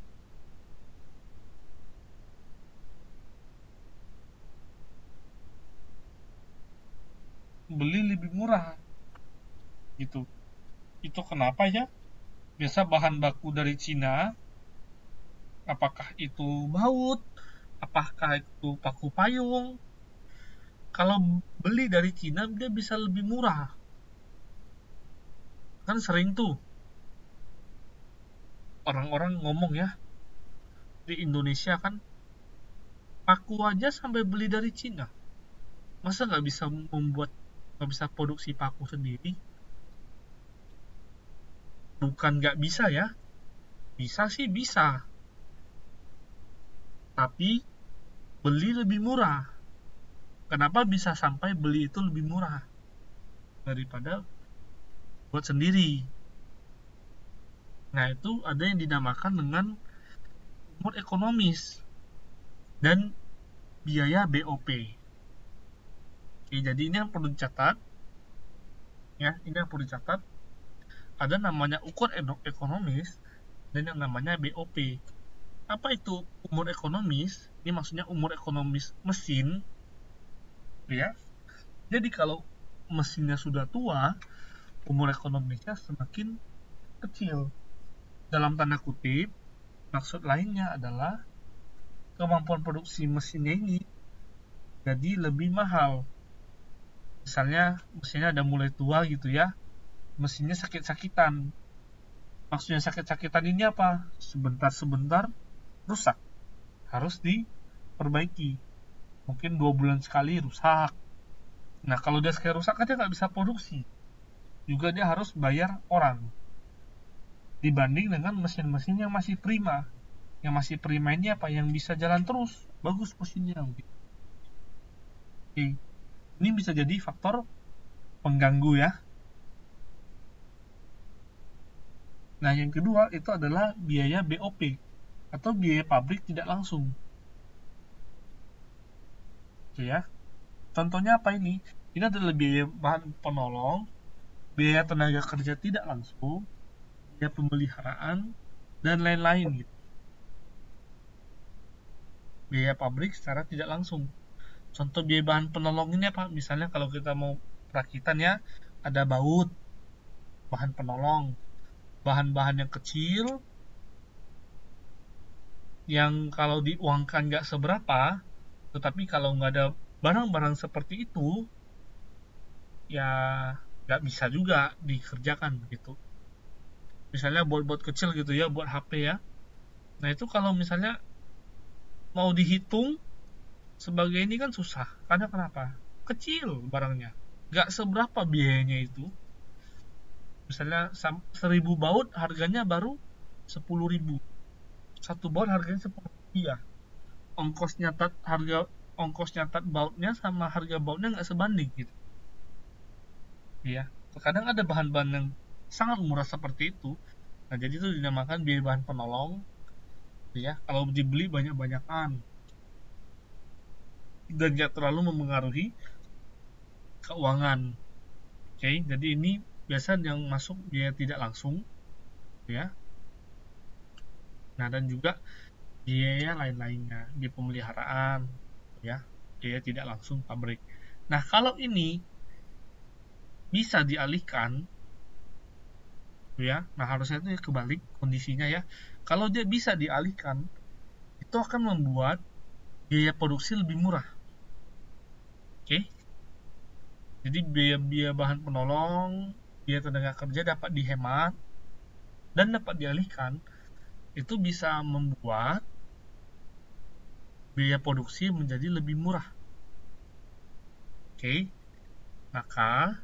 Beli lebih murah. Gitu. Itu kenapa ya? Biasa bahan baku dari Cina, apakah itu baut? Apakah itu paku payung? Kalau beli dari Cina, dia bisa lebih murah. Kan sering tuh orang-orang ngomong ya, di Indonesia kan paku aja sampai beli dari Cina. Masa nggak bisa membuat, nggak bisa produksi paku sendiri? bukan nggak bisa ya, bisa sih bisa, tapi beli lebih murah. Kenapa bisa sampai beli itu lebih murah daripada buat sendiri? Nah, itu ada yang dinamakan dengan umur ekonomis dan biaya B O P. Oke, jadi ini yang perlu dicatat, ya, ini yang perlu dicatat. Ada namanya ukur ekonomis dan yang namanya B O P. Apa itu umur ekonomis? Ini maksudnya umur ekonomis mesin, ya. Jadi kalau mesinnya sudah tua, umur ekonomisnya semakin kecil. Dalam tanda kutip, maksud lainnya adalah kemampuan produksi mesinnya ini jadi lebih mahal. Misalnya mesinnya udah mulai tua gitu ya, mesinnya sakit-sakitan. Maksudnya sakit-sakitan ini apa? Sebentar-sebentar rusak, harus diperbaiki. Mungkin dua bulan sekali rusak. Nah, kalau dia sekali rusak kan dia nggak bisa produksi. Juga dia harus bayar orang. Dibanding dengan mesin-mesin yang masih prima. Yang masih prima ini apa? Yang bisa jalan terus. Bagus mesinnya. Oke. Ini bisa jadi faktor pengganggu ya. Nah, yang kedua itu adalah biaya B O P atau biaya pabrik tidak langsung. Oke ya. Contohnya apa ini? Ini adalah biaya bahan penolong, biaya tenaga kerja tidak langsung, biaya pemeliharaan, dan lain-lain gitu. Biaya pabrik secara tidak langsung. Contoh biaya bahan penolong ini apa? Misalnya kalau kita mau perakitan ya, ada baut, bahan penolong, bahan-bahan yang kecil, yang kalau diuangkan nggak seberapa, tetapi kalau nggak ada barang-barang seperti itu, ya nggak bisa juga dikerjakan gitu. Misalnya buat-buat kecil gitu ya, buat H P ya. Nah itu kalau misalnya mau dihitung sebagai ini kan susah. Karena kenapa? Kecil barangnya. Nggak seberapa biayanya itu. Misalnya seribu baut harganya baru sepuluh ribu. Satu baut harganya sepuluh rupiah. Ongkos nyatat harga ongkos nyatat bautnya sama harga bautnya nggak sebanding gitu. Ya, terkadang ada bahan-bahan yang sangat murah seperti itu. Nah, jadi itu dinamakan biaya bahan penolong. Ya, kalau dibeli banyak-banyakan dan tidak terlalu mempengaruhi keuangan. Oke, jadi ini biasa yang masuk biaya tidak langsung, ya. Nah, dan juga biaya lain-lainnya, biaya pemeliharaan, ya, biaya tidak langsung pabrik. Nah, kalau ini bisa dialihkan, ya, nah harusnya itu kebalik kondisinya ya. Kalau dia bisa dialihkan, itu akan membuat biaya produksi lebih murah. Oke, jadi biaya-biaya bahan penolong, biaya tenaga kerja dapat dihemat dan dapat dialihkan, itu bisa membuat biaya produksi menjadi lebih murah. Oke, maka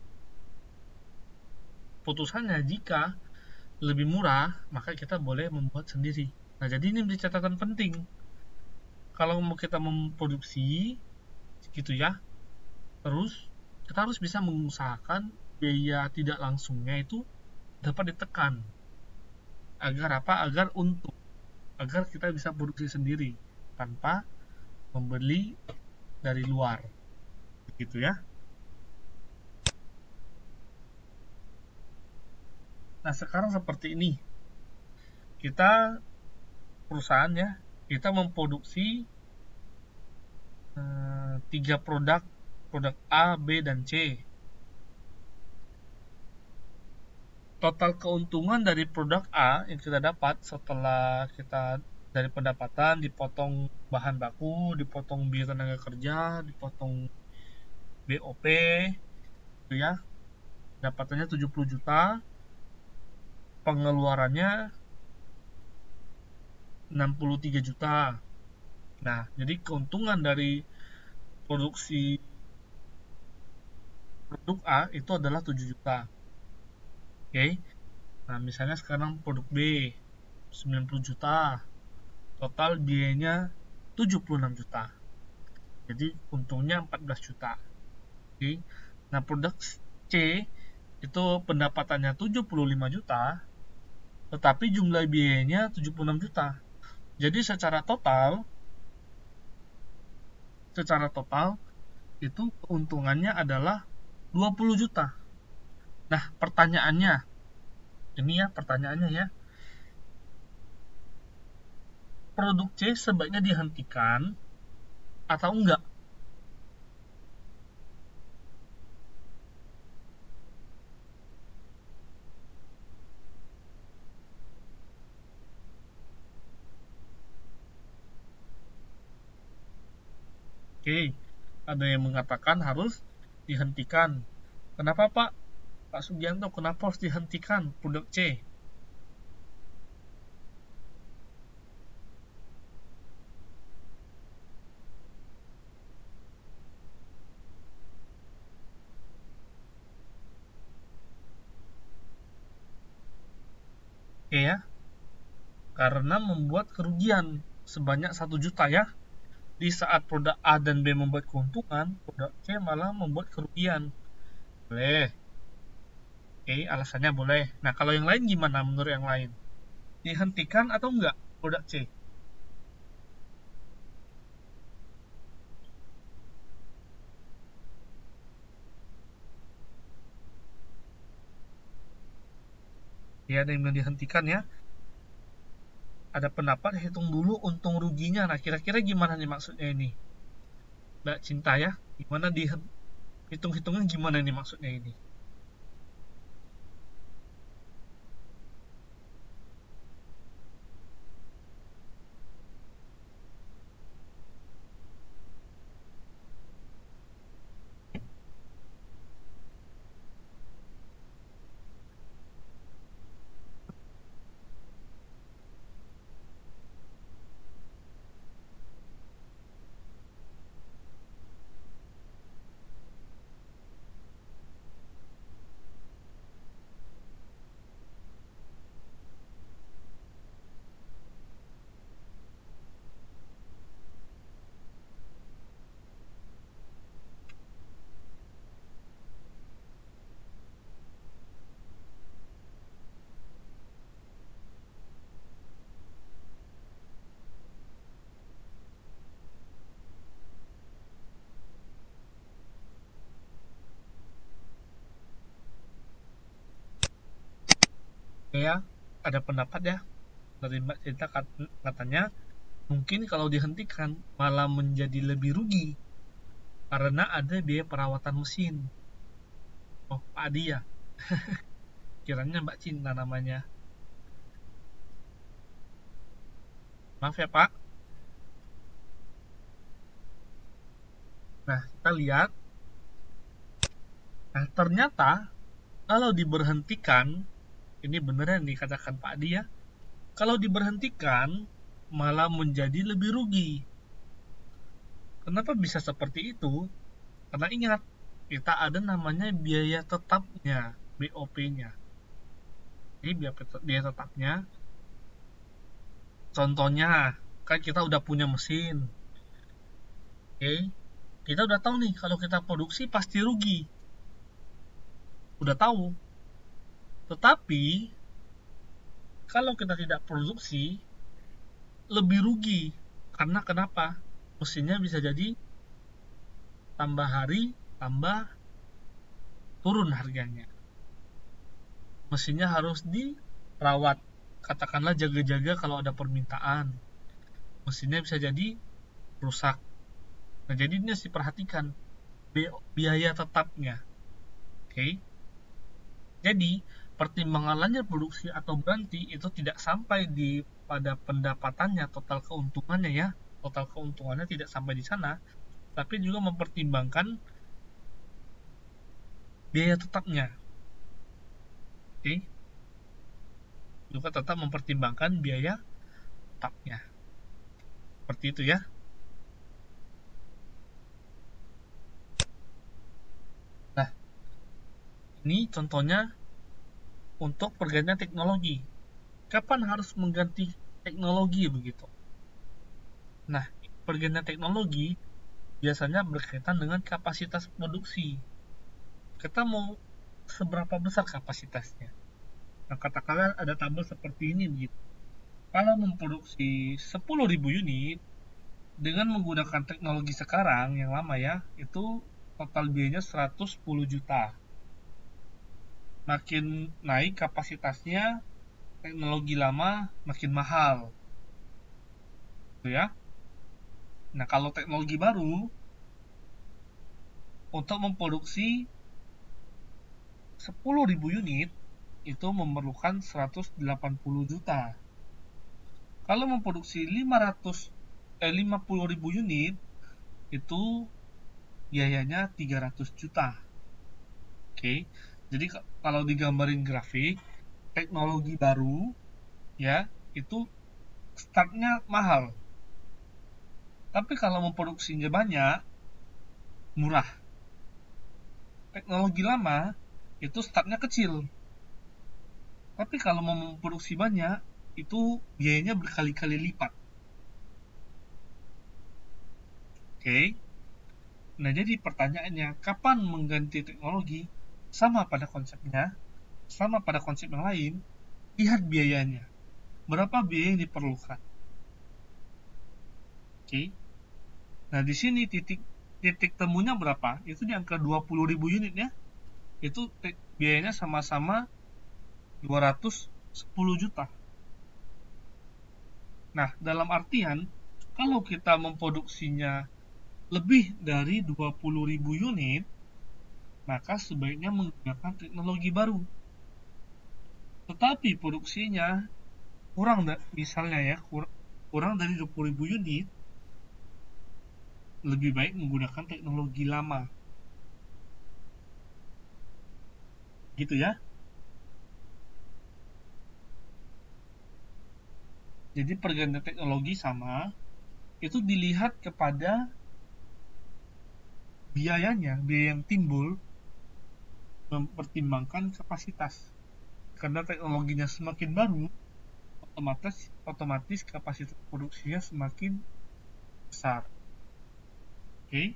putusannya jika lebih murah, maka kita boleh membuat sendiri. Nah, jadi ini menjadi catatan penting. Kalau mau kita memproduksi, gitu ya, terus kita harus bisa mengusahakan biaya tidak langsungnya itu dapat ditekan. Agar apa? Agar untung. Agar kita bisa produksi sendiri tanpa membeli dari luar. Gitu ya. Nah, sekarang seperti ini. Kita perusahaan ya, kita memproduksi eh, tiga produk, produk A, B, dan C. Total keuntungan dari produk A yang kita dapat setelah kita dari pendapatan dipotong bahan baku, dipotong biaya tenaga kerja, dipotong B O P, gitu ya. Dapatannya tujuh puluh juta, pengeluarannya enam puluh tiga juta. Nah, jadi keuntungan dari produksi produk A itu adalah tujuh juta. Oke. Okay. Nah, misalnya sekarang produk B sembilan puluh juta, total biayanya tujuh puluh enam juta. Jadi untungnya empat belas juta. Oke. Nah, produk C itu pendapatannya tujuh puluh lima juta, tetapi jumlah biayanya tujuh puluh enam juta. Jadi secara total secara total itu keuntungannya adalah dua puluh juta. Nah, pertanyaannya, ini ya pertanyaannya ya. Produk C sebaiknya dihentikan atau enggak? Oke, ada yang mengatakan harus dihentikan. Kenapa Pak? Pak Sugianto, kenapa harus dihentikan produk C? Oke ya, karena membuat kerugian sebanyak satu juta ya. Di saat produk A dan B membuat keuntungan, produk C malah membuat kerugian. Boleh. Oke, alasannya boleh. Nah, kalau yang lain gimana menurut yang lain? Dihentikan atau enggak produk C? Ya, ada yang bilang dihentikan ya. Ada pendapat hitung dulu untung ruginya. Nah, kira-kira gimana nih maksudnya ini? Mbak Cinta ya, gimana di hitung-hitungnya gimana nih maksudnya ini? Ya, ada pendapat ya dari Mbak Cinta, katanya mungkin kalau dihentikan malah menjadi lebih rugi karena ada biaya perawatan mesin. Oh, Pak Adi ya? Kiranya Mbak Cinta namanya. Maaf ya Pak. Nah, kita lihat. Nah, ternyata kalau diberhentikan, ini beneran dikatakan Pak Adi ya, kalau diberhentikan malah menjadi lebih rugi. Kenapa bisa seperti itu? Karena ingat, kita ada namanya biaya tetapnya, B O P-nya. Jadi biaya tetapnya, contohnya, kan kita udah punya mesin. Oke, kita udah tahu nih, kalau kita produksi pasti rugi. Udah tahu. Tetapi, kalau kita tidak produksi, lebih rugi. Karena kenapa? Mesinnya bisa jadi tambah hari, tambah turun harganya. Mesinnya harus dirawat. Katakanlah jaga-jaga kalau ada permintaan. Mesinnya bisa jadi rusak. Nah, jadi ini harus diperhatikan biaya tetapnya. Oke. Jadi, pertimbangan lanjut produksi atau berhenti itu tidak sampai di pada pendapatannya, total keuntungannya ya. Total keuntungannya tidak sampai di sana, tapi juga mempertimbangkan biaya tetapnya. Oke. Juga tetap mempertimbangkan biaya tetapnya. Seperti itu ya. Nah, ini contohnya untuk pergantian teknologi. Kapan harus mengganti teknologi begitu? Nah, pergantian teknologi biasanya berkaitan dengan kapasitas produksi. Kita mau seberapa besar kapasitasnya? Nah, katakanlah ada tabel seperti ini begitu. Kalau memproduksi sepuluh ribu unit dengan menggunakan teknologi sekarang yang lama ya, itu total biayanya seratus sepuluh juta. Makin naik kapasitasnya, teknologi lama makin mahal. Gitu ya. Nah, kalau teknologi baru untuk memproduksi sepuluh ribu unit itu memerlukan seratus delapan puluh juta. Kalau memproduksi lima ratus eh lima puluh ribu unit itu biayanya tiga ratus juta. Oke. Jadi kalau digambarin grafik, teknologi baru ya, itu startnya mahal. Tapi kalau memproduksinya banyak, murah. Teknologi lama itu startnya kecil. Tapi kalau mau memproduksi banyak, itu biayanya berkali-kali lipat. Oke. Nah, jadi pertanyaannya, kapan mengganti teknologi? Sama pada konsepnya, sama pada konsep yang lain, lihat biayanya. Berapa biaya yang diperlukan? Oke. Nah, di sini titik titik temunya berapa? Itu di angka dua puluh ribu unit ya. Itu biayanya sama-sama dua ratus sepuluh juta. Nah, dalam artian, kalau kita memproduksinya lebih dari dua puluh ribu unit, maka sebaiknya menggunakan teknologi baru. Tetapi produksinya kurang, misalnya ya, kurang dari dua puluh ribu unit, lebih baik menggunakan teknologi lama. Gitu ya. Jadi pergantian teknologi sama, itu dilihat kepada biayanya, biaya yang timbul, mempertimbangkan kapasitas. Karena teknologinya semakin baru, otomatis otomatis kapasitas produksinya semakin besar. Oke. Okay?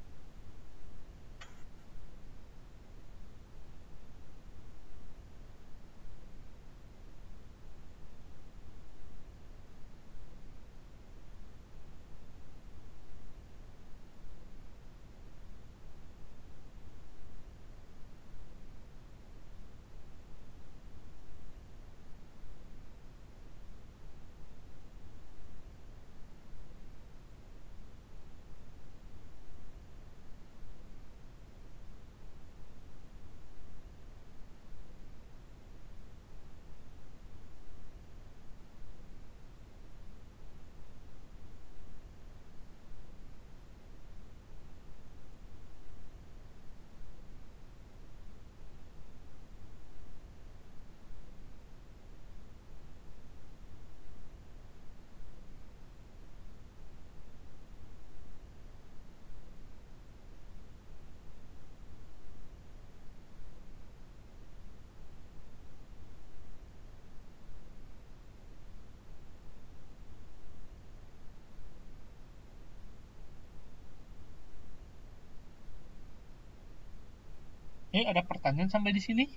Eh, ada pertanyaan sampai di sini?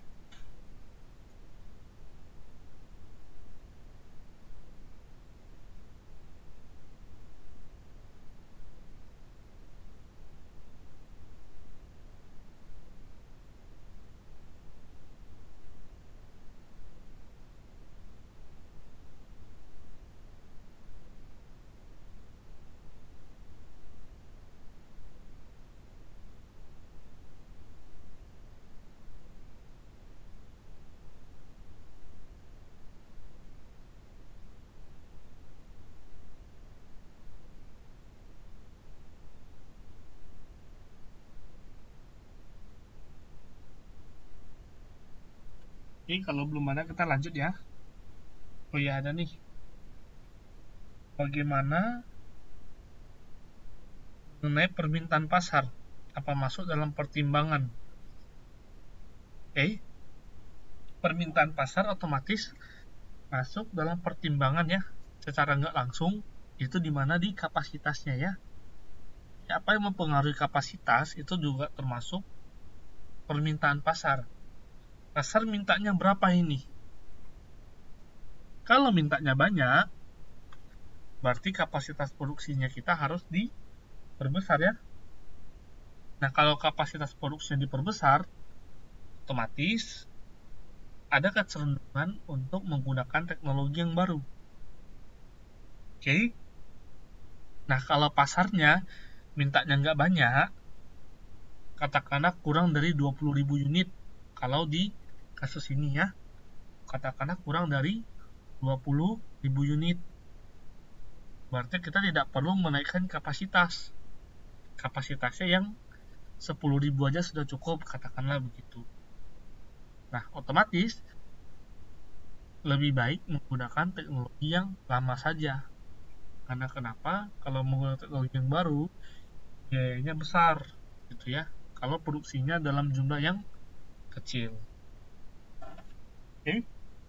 Oke, kalau belum ada kita lanjut ya. Oh iya, ada nih. Bagaimana mengenai permintaan pasar? Apa masuk dalam pertimbangan? Oke. permintaan pasar otomatis masuk dalam pertimbangan ya, secara nggak langsung, itu dimana di kapasitasnya ya. Apa yang mempengaruhi kapasitas itu juga termasuk permintaan pasar. Pasar mintanya berapa ini? Kalau mintanya banyak, berarti kapasitas produksinya kita harus diperbesar ya. Nah, kalau kapasitas produksinya diperbesar, otomatis ada kecenderungan untuk menggunakan teknologi yang baru. Oke? Okay? Nah, kalau pasarnya mintanya nggak banyak, katakanlah kurang dari dua puluh ribu unit. Kalau di kasus ini ya, katakanlah kurang dari dua puluh ribu unit. Berarti kita tidak perlu menaikkan kapasitas. Kapasitasnya yang sepuluh ribu aja sudah cukup, katakanlah begitu. Nah, otomatis lebih baik menggunakan teknologi yang lama saja. Karena kenapa? Kalau menggunakan teknologi yang baru, biayanya besar, gitu ya. Kalau produksinya dalam jumlah yang kecil. Oke? Okay?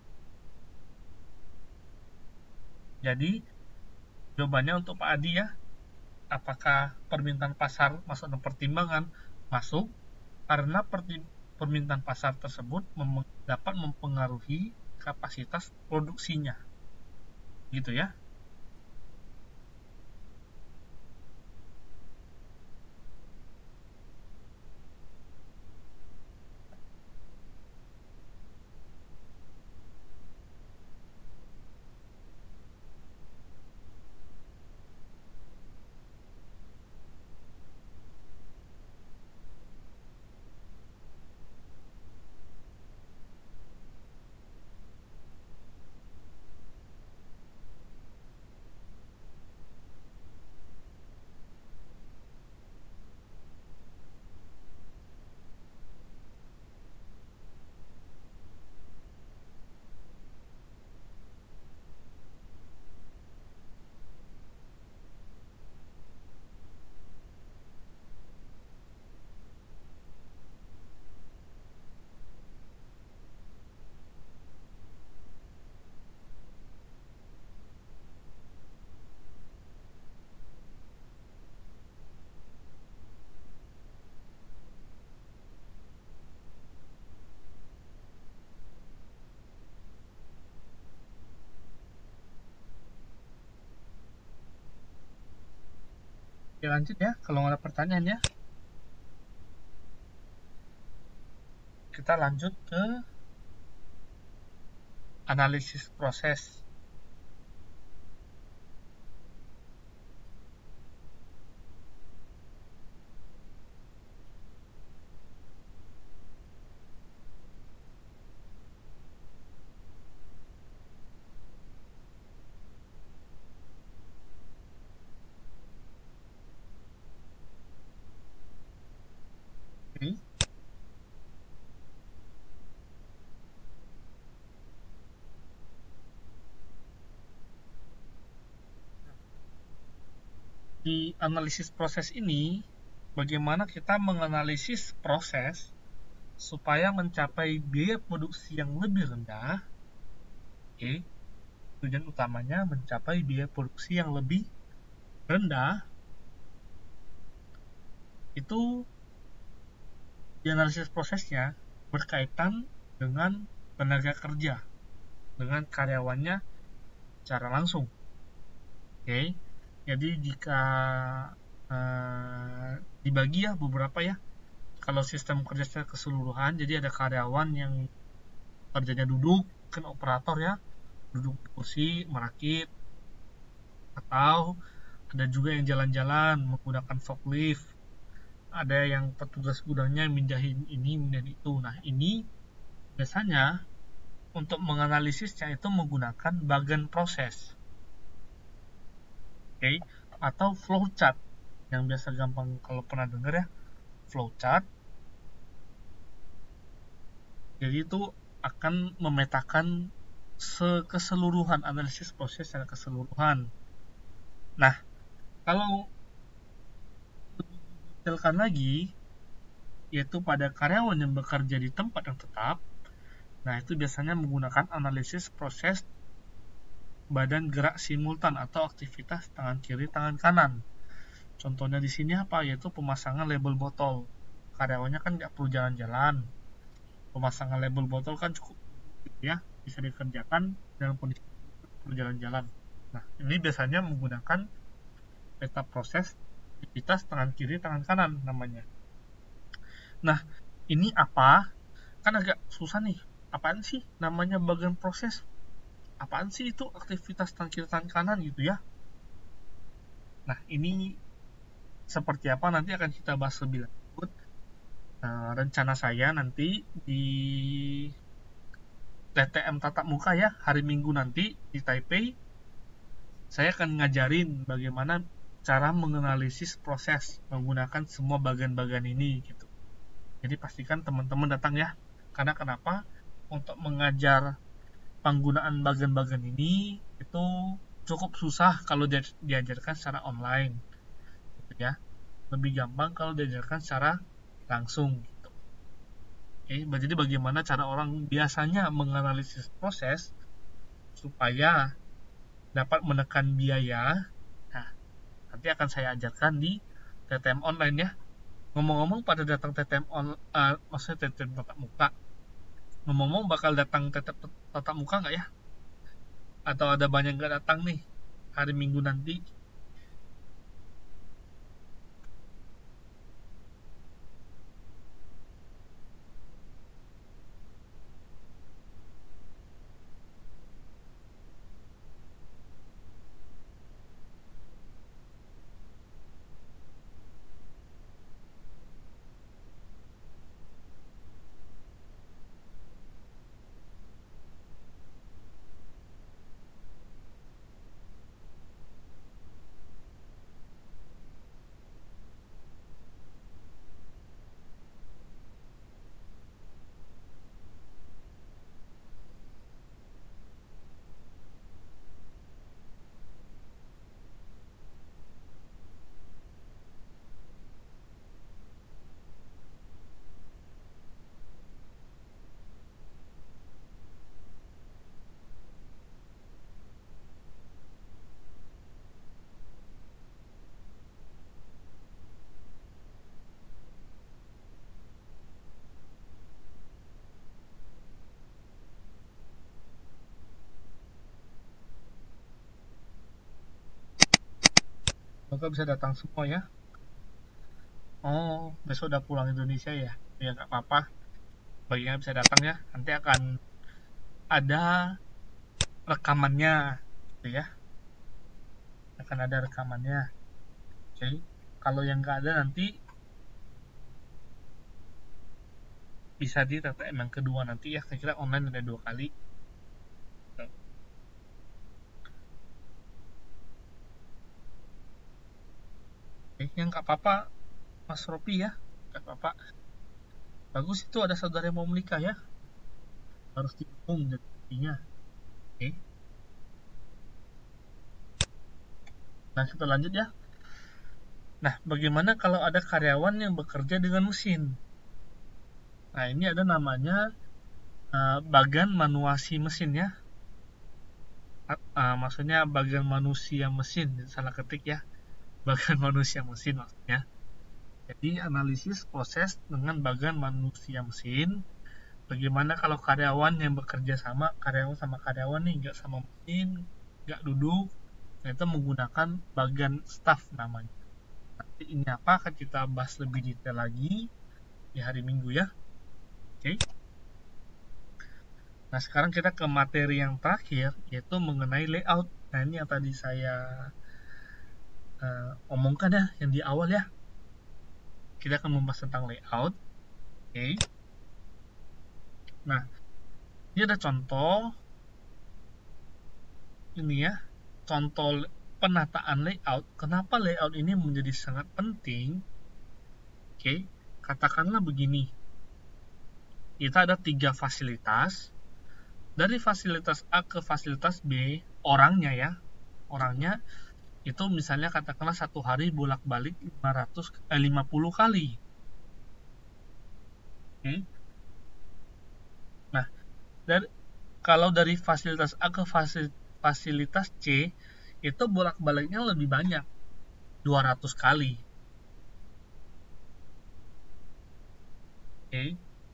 Jadi, jawabannya untuk Pak Adi ya, apakah permintaan pasar masuk dalam pertimbangan? Masuk, karena permintaan pasar tersebut mem- dapat mempengaruhi kapasitas produksinya. Gitu ya. Oke, lanjut ya, kalau nggak ada pertanyaan ya. Kita lanjut ke analisis proses. Oke. Di analisis proses ini, bagaimana kita menganalisis proses supaya mencapai biaya produksi yang lebih rendah. Oke. Tujuan utamanya mencapai biaya produksi yang lebih rendah. Itu di analisis prosesnya berkaitan dengan tenaga kerja, dengan karyawannya secara langsung. Oke, jadi jika uh, dibagi ya beberapa ya, kalau sistem kerja secara keseluruhan, jadi ada karyawan yang kerjanya duduk, kan operator ya, duduk di kursi, merakit, atau ada juga yang jalan-jalan menggunakan forklift, ada yang petugas gudangnya mindahin ini, mindahin itu. Nah, ini biasanya untuk menganalisisnya itu menggunakan bagan proses. Oke, okay? Atau flowchart yang biasa gampang kalau pernah dengar ya, flowchart. Jadi itu akan memetakan keseluruhan analisis proses secara keseluruhan. Nah, kalau lebih didetailkan lagi, yaitu pada karyawan yang bekerja di tempat yang tetap, Nah, itu biasanya menggunakan analisis proses badan gerak simultan atau aktivitas tangan kiri, tangan kanan. Contohnya di sini apa? Yaitu pemasangan label botol. Karyawannya kan nggak perlu jalan-jalan. Pemasangan label botol kan cukup ya, bisa dikerjakan dalam kondisi perlu jalan-jalan. Nah, ini biasanya menggunakan peta proses aktivitas tangan kiri, tangan kanan namanya. Nah, ini apa? Kan agak susah nih. Apaan sih namanya bagian proses? Apaan sih itu aktivitas tangan kiri, tangan kanan gitu ya? Nah, ini seperti apa nanti akan kita bahas lebih lanjut. Nah, rencana saya nanti di T T M tatap muka ya, hari Minggu nanti di Taipei, saya akan ngajarin bagaimana cara menganalisis proses menggunakan semua bagian-bagian ini gitu. Jadi pastikan teman-teman datang ya. Karena kenapa? Untuk mengajar penggunaan bagian-bagian ini itu cukup susah kalau diajarkan secara online gitu ya. Lebih gampang kalau diajarkan secara langsung gitu. Oke, jadi bagaimana cara orang biasanya menganalisis proses supaya dapat menekan biaya. Nah, nanti akan saya ajarkan di T T M online ya. Ngomong-ngomong pada datang T T M on, uh, maksudnya T T M tatap muka. Ngomong-ngomong bakal datang T T M tatap muka nggak ya? Atau ada banyak nggak datang nih hari Minggu nanti? Semoga bisa datang semua ya. Oh, besok udah pulang Indonesia ya? Ya nggak apa-apa. Bagi yang bisa datang ya, nanti akan ada rekamannya, gitu ya. Akan ada rekamannya. Oke, kalau yang nggak ada nanti bisa di T T M yang kedua nanti ya. Saya kira online ada dua kali. Oke, yang nggak apa-apa, Mas Ropi ya, nggak apa-apa. Bagus itu ada saudara yang mau menikah ya. Harus didukung jadinya. Oke. Nah, kita lanjut ya. Nah, bagaimana kalau ada karyawan yang bekerja dengan mesin? Nah, ini ada namanya uh, bagan manuasi mesin ya. Uh, maksudnya bagian manusia mesin, salah ketik ya. Bagian manusia mesin maksudnya. Jadi analisis proses dengan bagian manusia mesin. Bagaimana kalau karyawan yang bekerja sama, karyawan sama karyawan nih nggak sama mesin, nggak duduk, nah itu menggunakan bagian staff namanya. Nanti ini apa akan kita bahas lebih detail lagi di hari Minggu ya. Oke. Nah sekarang kita ke materi yang terakhir yaitu mengenai layout. Nah ini yang tadi saya uh, omongkan ya, yang di awal ya. Kita akan membahas tentang layout. Oke. Nah ini ada contoh. Ini ya, contoh penataan layout. Kenapa layout ini menjadi sangat penting? Oke, katakanlah begini. Kita ada tiga fasilitas. Dari fasilitas A ke fasilitas B, orangnya ya, orangnya itu misalnya katakanlah satu hari bolak-balik lima ratus, eh, lima puluh kali. Oke. Nah, dari kalau dari fasilitas A ke fasilitas C itu bolak-baliknya lebih banyak, dua ratus kali. Oke. Okay.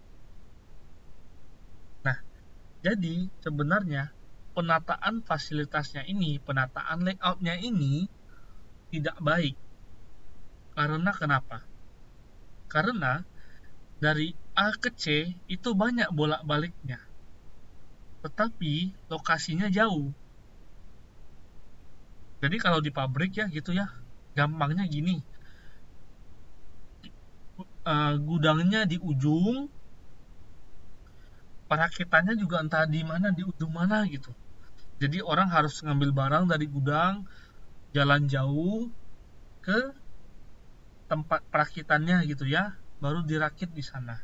Nah, jadi sebenarnya penataan fasilitasnya ini, penataan layoutnya ini tidak baik. Karena kenapa? Karena dari A ke C itu banyak bolak-baliknya, tetapi lokasinya jauh. Jadi kalau di pabrik ya gitu ya, gampangnya gini, uh, gudangnya di ujung, perakitannya juga entah di mana, di ujung mana gitu. Jadi orang harus ngambil barang dari gudang, jalan jauh ke tempat perakitannya gitu ya, baru dirakit di sana.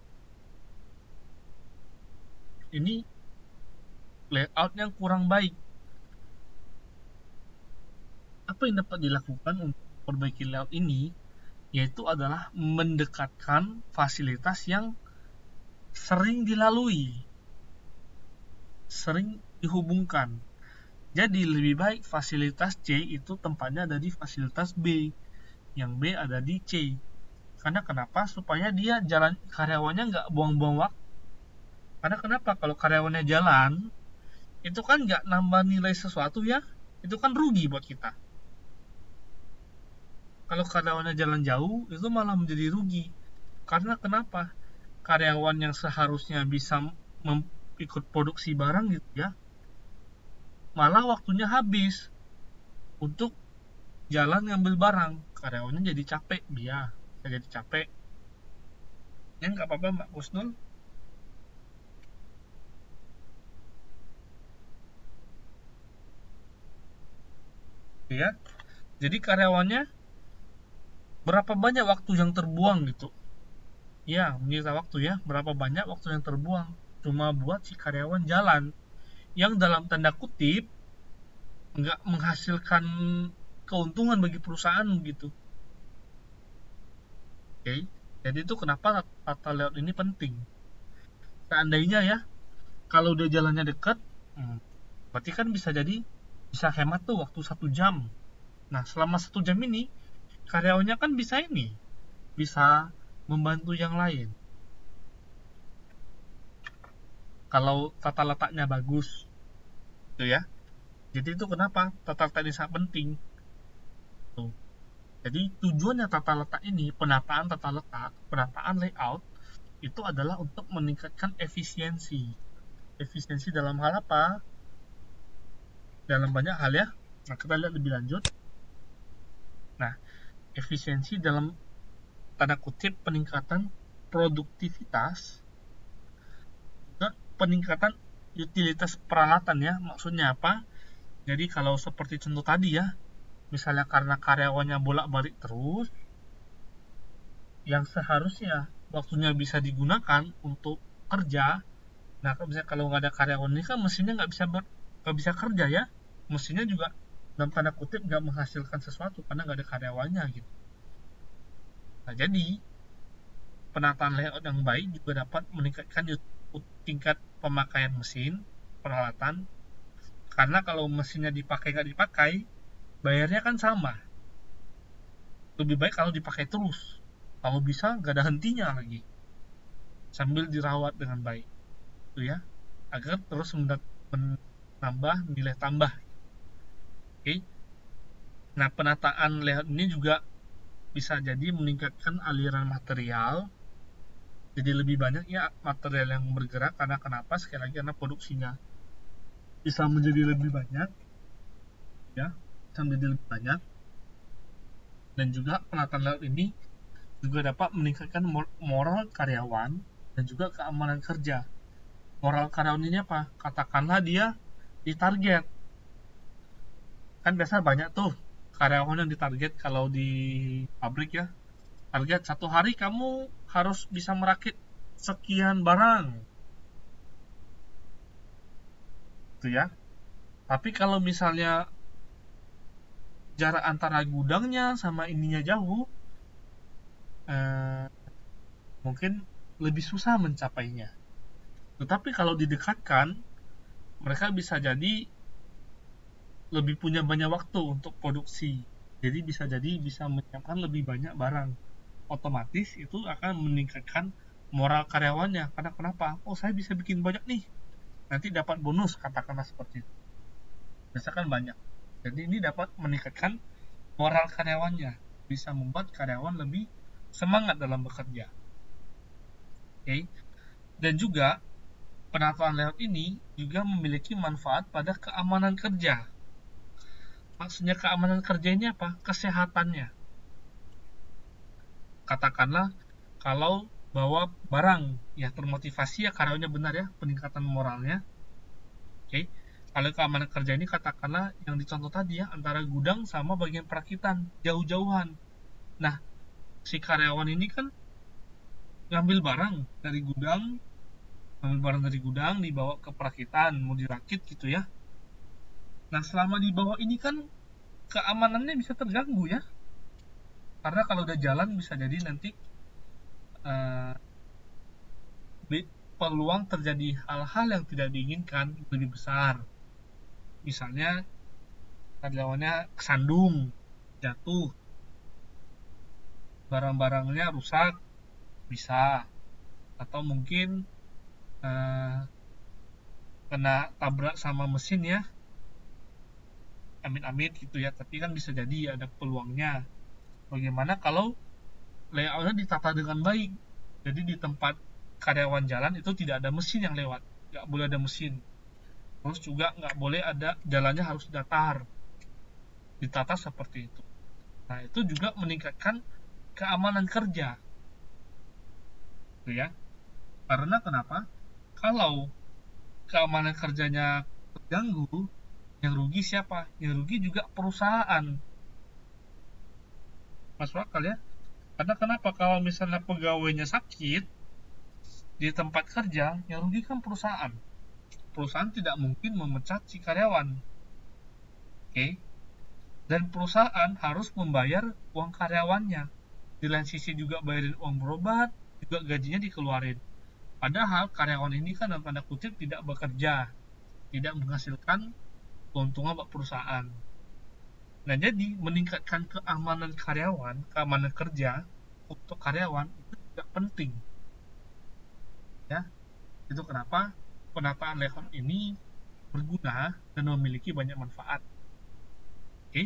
Ini layout yang kurang baik. Apa yang dapat dilakukan untuk memperbaiki layout ini? Yaitu adalah mendekatkan fasilitas yang sering dilalui, sering dihubungkan. Jadi lebih baik fasilitas C itu tempatnya ada di fasilitas B, yang B ada di C. Karena kenapa? Supaya dia jalan karyawannya nggak buang-buang waktu. Karena kenapa? Kalau karyawannya jalan, itu kan nggak nambah nilai sesuatu ya, itu kan rugi buat kita. Kalau karyawannya jalan jauh, itu malah menjadi rugi. Karena kenapa? Karyawan yang seharusnya bisa ikut produksi barang gitu ya, malah waktunya habis untuk jalan ngambil barang. Karyawannya jadi capek, dia jadi capek. Ya nggak apa-apa Mbak Kusnul. Ya, jadi karyawannya berapa banyak waktu yang terbuang gitu. Ya, menyita waktu ya, berapa banyak waktu yang terbuang cuma buat si karyawan jalan, yang dalam tanda kutip nggak menghasilkan keuntungan bagi perusahaan gitu. Oke, okay. Jadi itu kenapa tata layout ini penting. Seandainya ya, kalau udah jalannya dekat, hmm, berarti kan bisa jadi bisa hemat tuh waktu satu jam. Nah, selama satu jam ini karyawannya kan bisa ini, bisa membantu yang lain. Kalau tata letaknya bagus, gitu ya. Jadi itu kenapa tata letak ini sangat penting. Tuh. Jadi tujuannya tata letak ini, penataan tata letak, penataan layout, itu adalah untuk meningkatkan efisiensi. Efisiensi dalam hal apa? Dalam banyak hal ya. Nah, kita lihat lebih lanjut. Nah, efisiensi dalam tanda kutip peningkatan produktivitas, juga peningkatan utilitas peralatan ya. Maksudnya apa? Jadi kalau seperti contoh tadi ya, misalnya karena karyawannya bolak-balik terus, yang seharusnya waktunya bisa digunakan untuk kerja, nah misalnya kalau nggak ada karyawan ini kan mesinnya nggak bisa ber, nggak bisa kerja ya, mesinnya juga dalam tanda kutip nggak menghasilkan sesuatu karena nggak ada karyawannya gitu. Nah jadi penataan layout yang baik juga dapat meningkatkan tingkat pemakaian mesin, peralatan, karena kalau mesinnya dipakai nggak dipakai, bayarnya kan sama. Lebih baik kalau dipakai terus, kalau bisa nggak ada hentinya lagi, sambil dirawat dengan baik, itu ya, agar terus menambah nilai tambah. Oke, nah penataan layout ini juga bisa jadi meningkatkan aliran material, jadi lebih banyak ya material yang bergerak. Karena kenapa? Sekali lagi karena produksinya bisa menjadi lebih banyak, ya, bisa menjadi lebih banyak. Dan juga penataan layout ini juga dapat meningkatkan moral karyawan dan juga keamanan kerja. Moral karyawan ini apa? Katakanlah dia ditarget. Kan biasa banyak tuh karyawan yang ditarget kalau di pabrik ya. Target satu hari kamu harus bisa merakit sekian barang. Itu ya. Tapi kalau misalnya jarak antara gudangnya sama ininya jauh, eh, mungkin lebih susah mencapainya. Tetapi kalau didekatkan, mereka bisa jadi lebih punya banyak waktu untuk produksi. Jadi bisa jadi bisa menyiapkan lebih banyak barang. Otomatis itu akan meningkatkan moral karyawannya. Karena kenapa? Oh, saya bisa bikin banyak nih. Nanti dapat bonus, katakanlah seperti itu. Misalkan banyak. Jadi ini dapat meningkatkan moral karyawannya. Bisa membuat karyawan lebih semangat dalam bekerja. Oke. Okay? Dan juga penataan layout ini juga memiliki manfaat pada keamanan kerja. Maksudnya keamanan kerja ini apa? Kesehatannya. Katakanlah kalau bawa barang ya termotivasi ya karyawannya benar ya, peningkatan moralnya. Oke. Okay. Kalau keamanan kerja ini katakanlah yang dicontoh tadi ya, antara gudang sama bagian perakitan, jauh-jauhan. Nah, si karyawan ini kan ngambil barang dari gudang, ngambil barang dari gudang dibawa ke perakitan, mau dirakit gitu ya. Nah, selama di bawah ini kan keamanannya bisa terganggu ya. Karena kalau udah jalan bisa jadi nanti uh, peluang terjadi hal-hal yang tidak diinginkan lebih besar. Misalnya karyawannya kesandung, jatuh, barang-barangnya rusak, bisa. Atau mungkin uh, kena tabrak sama mesin ya, amit-amit gitu ya, tapi kan bisa jadi ada peluangnya. Bagaimana kalau layoutnya ditata dengan baik, jadi di tempat karyawan jalan itu tidak ada mesin yang lewat, nggak boleh ada mesin. Terus juga nggak boleh ada, jalannya harus datar, ditata seperti itu. Nah, itu juga meningkatkan keamanan kerja, gitu ya. Karena kenapa? Kalau keamanan kerjanya terganggu, yang rugi siapa? Yang rugi juga perusahaan. Masuk akal ya? Karena kenapa? Kalau misalnya pegawainya sakit di tempat kerja, yang rugi kan perusahaan. Perusahaan tidak mungkin memecat si karyawan. Oke? Okay? Dan perusahaan harus membayar uang karyawannya. Di lain sisi juga bayarin uang berobat, juga gajinya dikeluarin. Padahal karyawan ini kan dalam tanda kutip tidak bekerja, tidak menghasilkan keuntungan buat perusahaan. Nah, jadi meningkatkan keamanan karyawan, keamanan kerja untuk karyawan itu juga penting. Ya, itu kenapa penataan layout ini berguna dan memiliki banyak manfaat. Oke.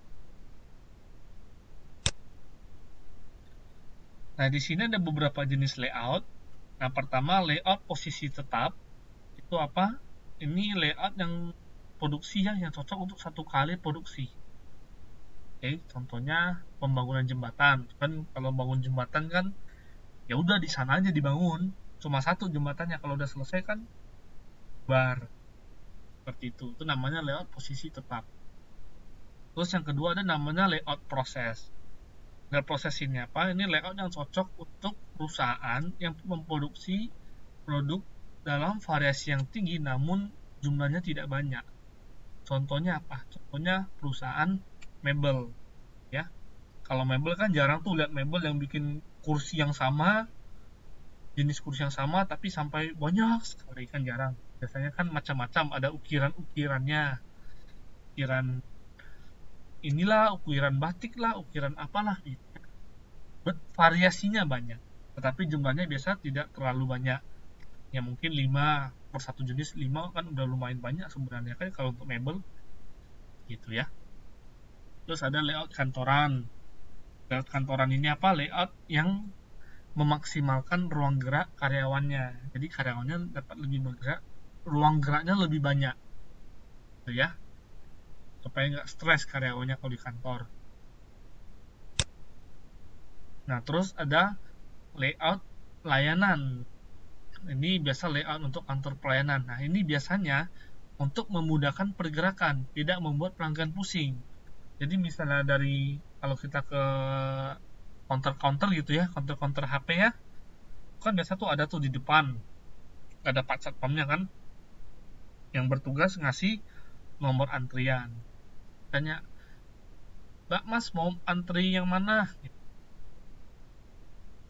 Nah, di sini ada beberapa jenis layout. Nah, pertama layout posisi tetap. Itu apa? Ini layout yang produksi ya, yang cocok untuk satu kali produksi. Oke, contohnya pembangunan jembatan. Kan kalau bangun jembatan kan ya udah di sana aja dibangun. Cuma satu jembatannya, kalau udah selesai kan bar. Seperti itu. Itu namanya layout posisi tetap. Terus yang kedua ada namanya layout proses. Layout proses ini apa? Ini layout yang cocok untuk perusahaan yang memproduksi produk dalam variasi yang tinggi namun jumlahnya tidak banyak. Contohnya apa? Contohnya perusahaan mebel, ya. Kalau mebel kan jarang tuh lihat mebel yang bikin kursi yang sama, jenis kursi yang sama tapi sampai banyak sekali, kan jarang. Biasanya kan macam-macam, ada ukiran-ukirannya, ukiran inilah, ukiran batik lah, ukiran apalah gitu. Variasinya banyak, tetapi jumlahnya biasa tidak terlalu banyak. Ya mungkin lima per satu jenis, lima kan udah lumayan banyak sebenarnya kan kalau untuk mebel gitu ya. Terus ada layout kantoran. Layout kantoran ini apa? Layout yang memaksimalkan ruang gerak karyawannya. Jadi karyawannya dapat lebih bergerak, ruang geraknya lebih banyak, gitu ya, supaya nggak stres karyawannya kalau di kantor. Nah, terus ada layout layanan. Ini biasa layout untuk kantor pelayanan. Nah, ini biasanya untuk memudahkan pergerakan, tidak membuat pelanggan pusing. Jadi misalnya dari kalau kita ke counter-counter gitu ya, counter-counter H P ya, kan biasa tuh ada tuh di depan, ada pak satpamnya kan, yang bertugas ngasih nomor antrian. Tanya, Mbak Mas mau antri yang mana?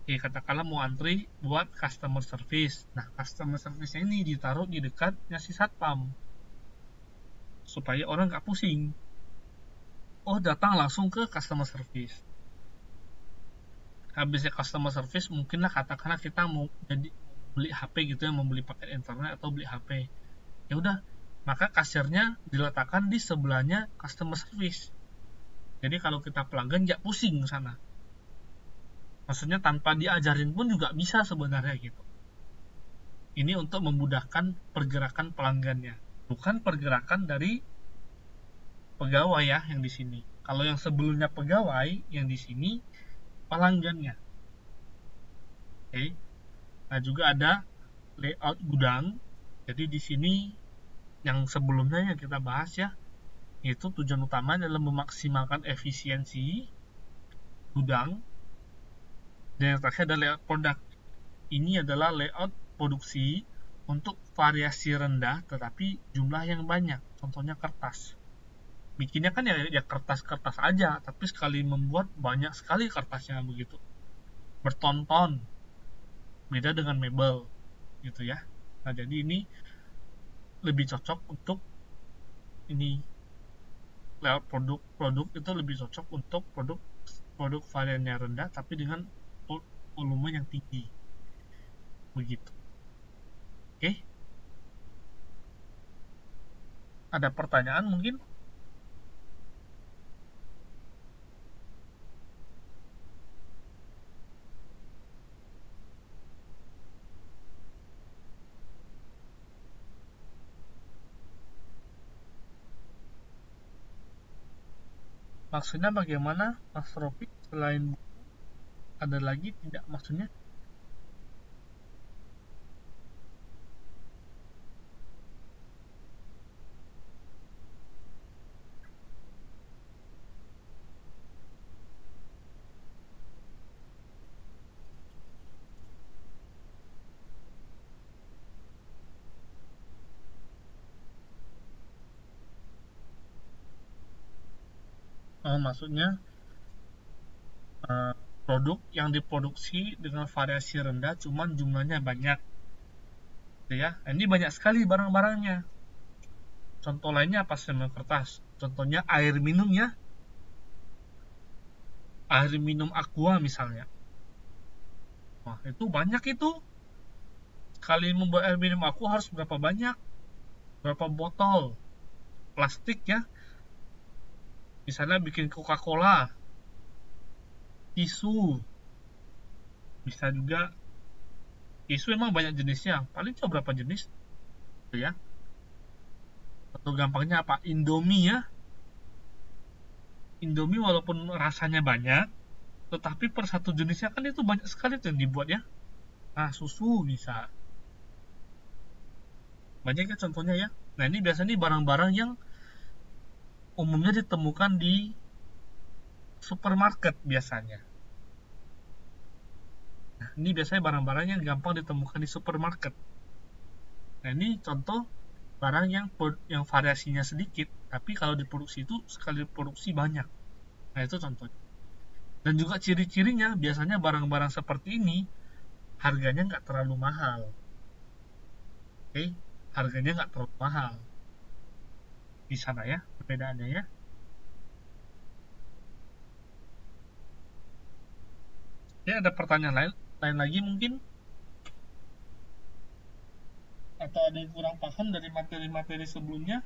Ya katakanlah mau antri buat customer service. Nah, customer service ini ditaruh di dekatnya si satpam supaya orang nggak pusing. Oh, datang langsung ke customer service. Habisnya customer service, mungkinlah katakanlah kita mau jadi beli H P gitu ya, mau beli paket internet atau beli H P. Ya udah, maka kasirnya diletakkan di sebelahnya customer service. Jadi kalau kita pelanggan nggak pusing ke sana. Maksudnya tanpa diajarin pun juga bisa sebenarnya gitu. Ini untuk memudahkan pergerakan pelanggannya, bukan pergerakan dari pegawai ya yang di sini. Kalau yang sebelumnya pegawai, yang di sini pelanggannya. Oke. Nah, juga ada layout gudang. Jadi di sini yang sebelumnya yang kita bahas ya, yaitu tujuan utama adalah memaksimalkan efisiensi gudang. Dan yang terakhir adalah layout produk. Ini adalah layout produksi untuk variasi rendah tetapi jumlah yang banyak. Contohnya kertas. Bikinnya kan ya, ya kertas-kertas aja, tapi sekali membuat banyak sekali kertasnya begitu. Bertonton. Beda dengan mebel gitu ya. Nah, jadi ini lebih cocok untuk ini lewat produk-produk itu lebih cocok untuk produk produk variannya rendah tapi dengan volume yang tinggi begitu. Oke, ada pertanyaan mungkin? Maksudnya bagaimana, Mas Rofi? Selain buku ada lagi tidak maksudnya? Oh, maksudnya eh, produk yang diproduksi dengan variasi rendah cuman jumlahnya banyak gitu ya. Ini banyak sekali barang-barangnya. Contoh lainnya apa sih kertas? Contohnya air minum ya. Air minum aqua misalnya. Wah, itu banyak itu. Sekali membuat air minum aqua harus berapa banyak? Berapa botol? Plastik ya. Misalnya bikin Coca-Cola, tisu, bisa juga tisu emang banyak jenisnya. Paling cuma berapa jenis? Gitu ya. Atau gampangnya apa? Indomie ya. Indomie walaupun rasanya banyak, tetapi per satu jenisnya kan itu banyak sekali tuh yang dibuat ya. Nah, susu bisa. Banyak ya contohnya ya. Nah, ini biasanya barang-barang yang umumnya ditemukan di supermarket biasanya. Nah, ini biasanya barang-barang yang gampang ditemukan di supermarket. Nah, ini contoh barang yang yang variasinya sedikit, tapi kalau diproduksi itu sekali produksi banyak. Nah, itu contohnya. Dan juga ciri-cirinya biasanya barang-barang seperti ini harganya nggak terlalu mahal. Oke, harganya nggak terlalu mahal di sana ya, perbedaannya ya. Ya, ada pertanyaan lain, lain lagi mungkin? Atau ada yang kurang paham dari materi-materi sebelumnya?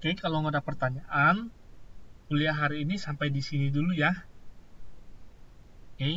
Oke, kalau nggak ada pertanyaan, kuliah hari ini sampai di sini dulu ya. Oke.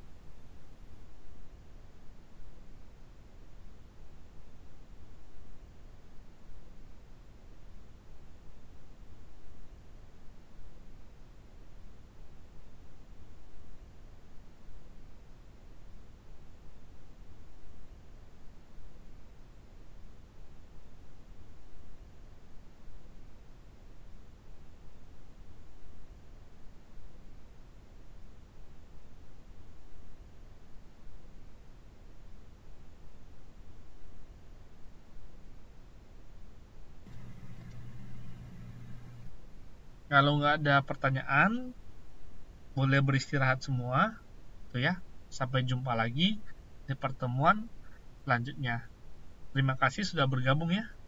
Kalau nggak ada pertanyaan, boleh beristirahat semua, tuh ya. Sampai jumpa lagi di pertemuan selanjutnya. Terima kasih sudah bergabung ya.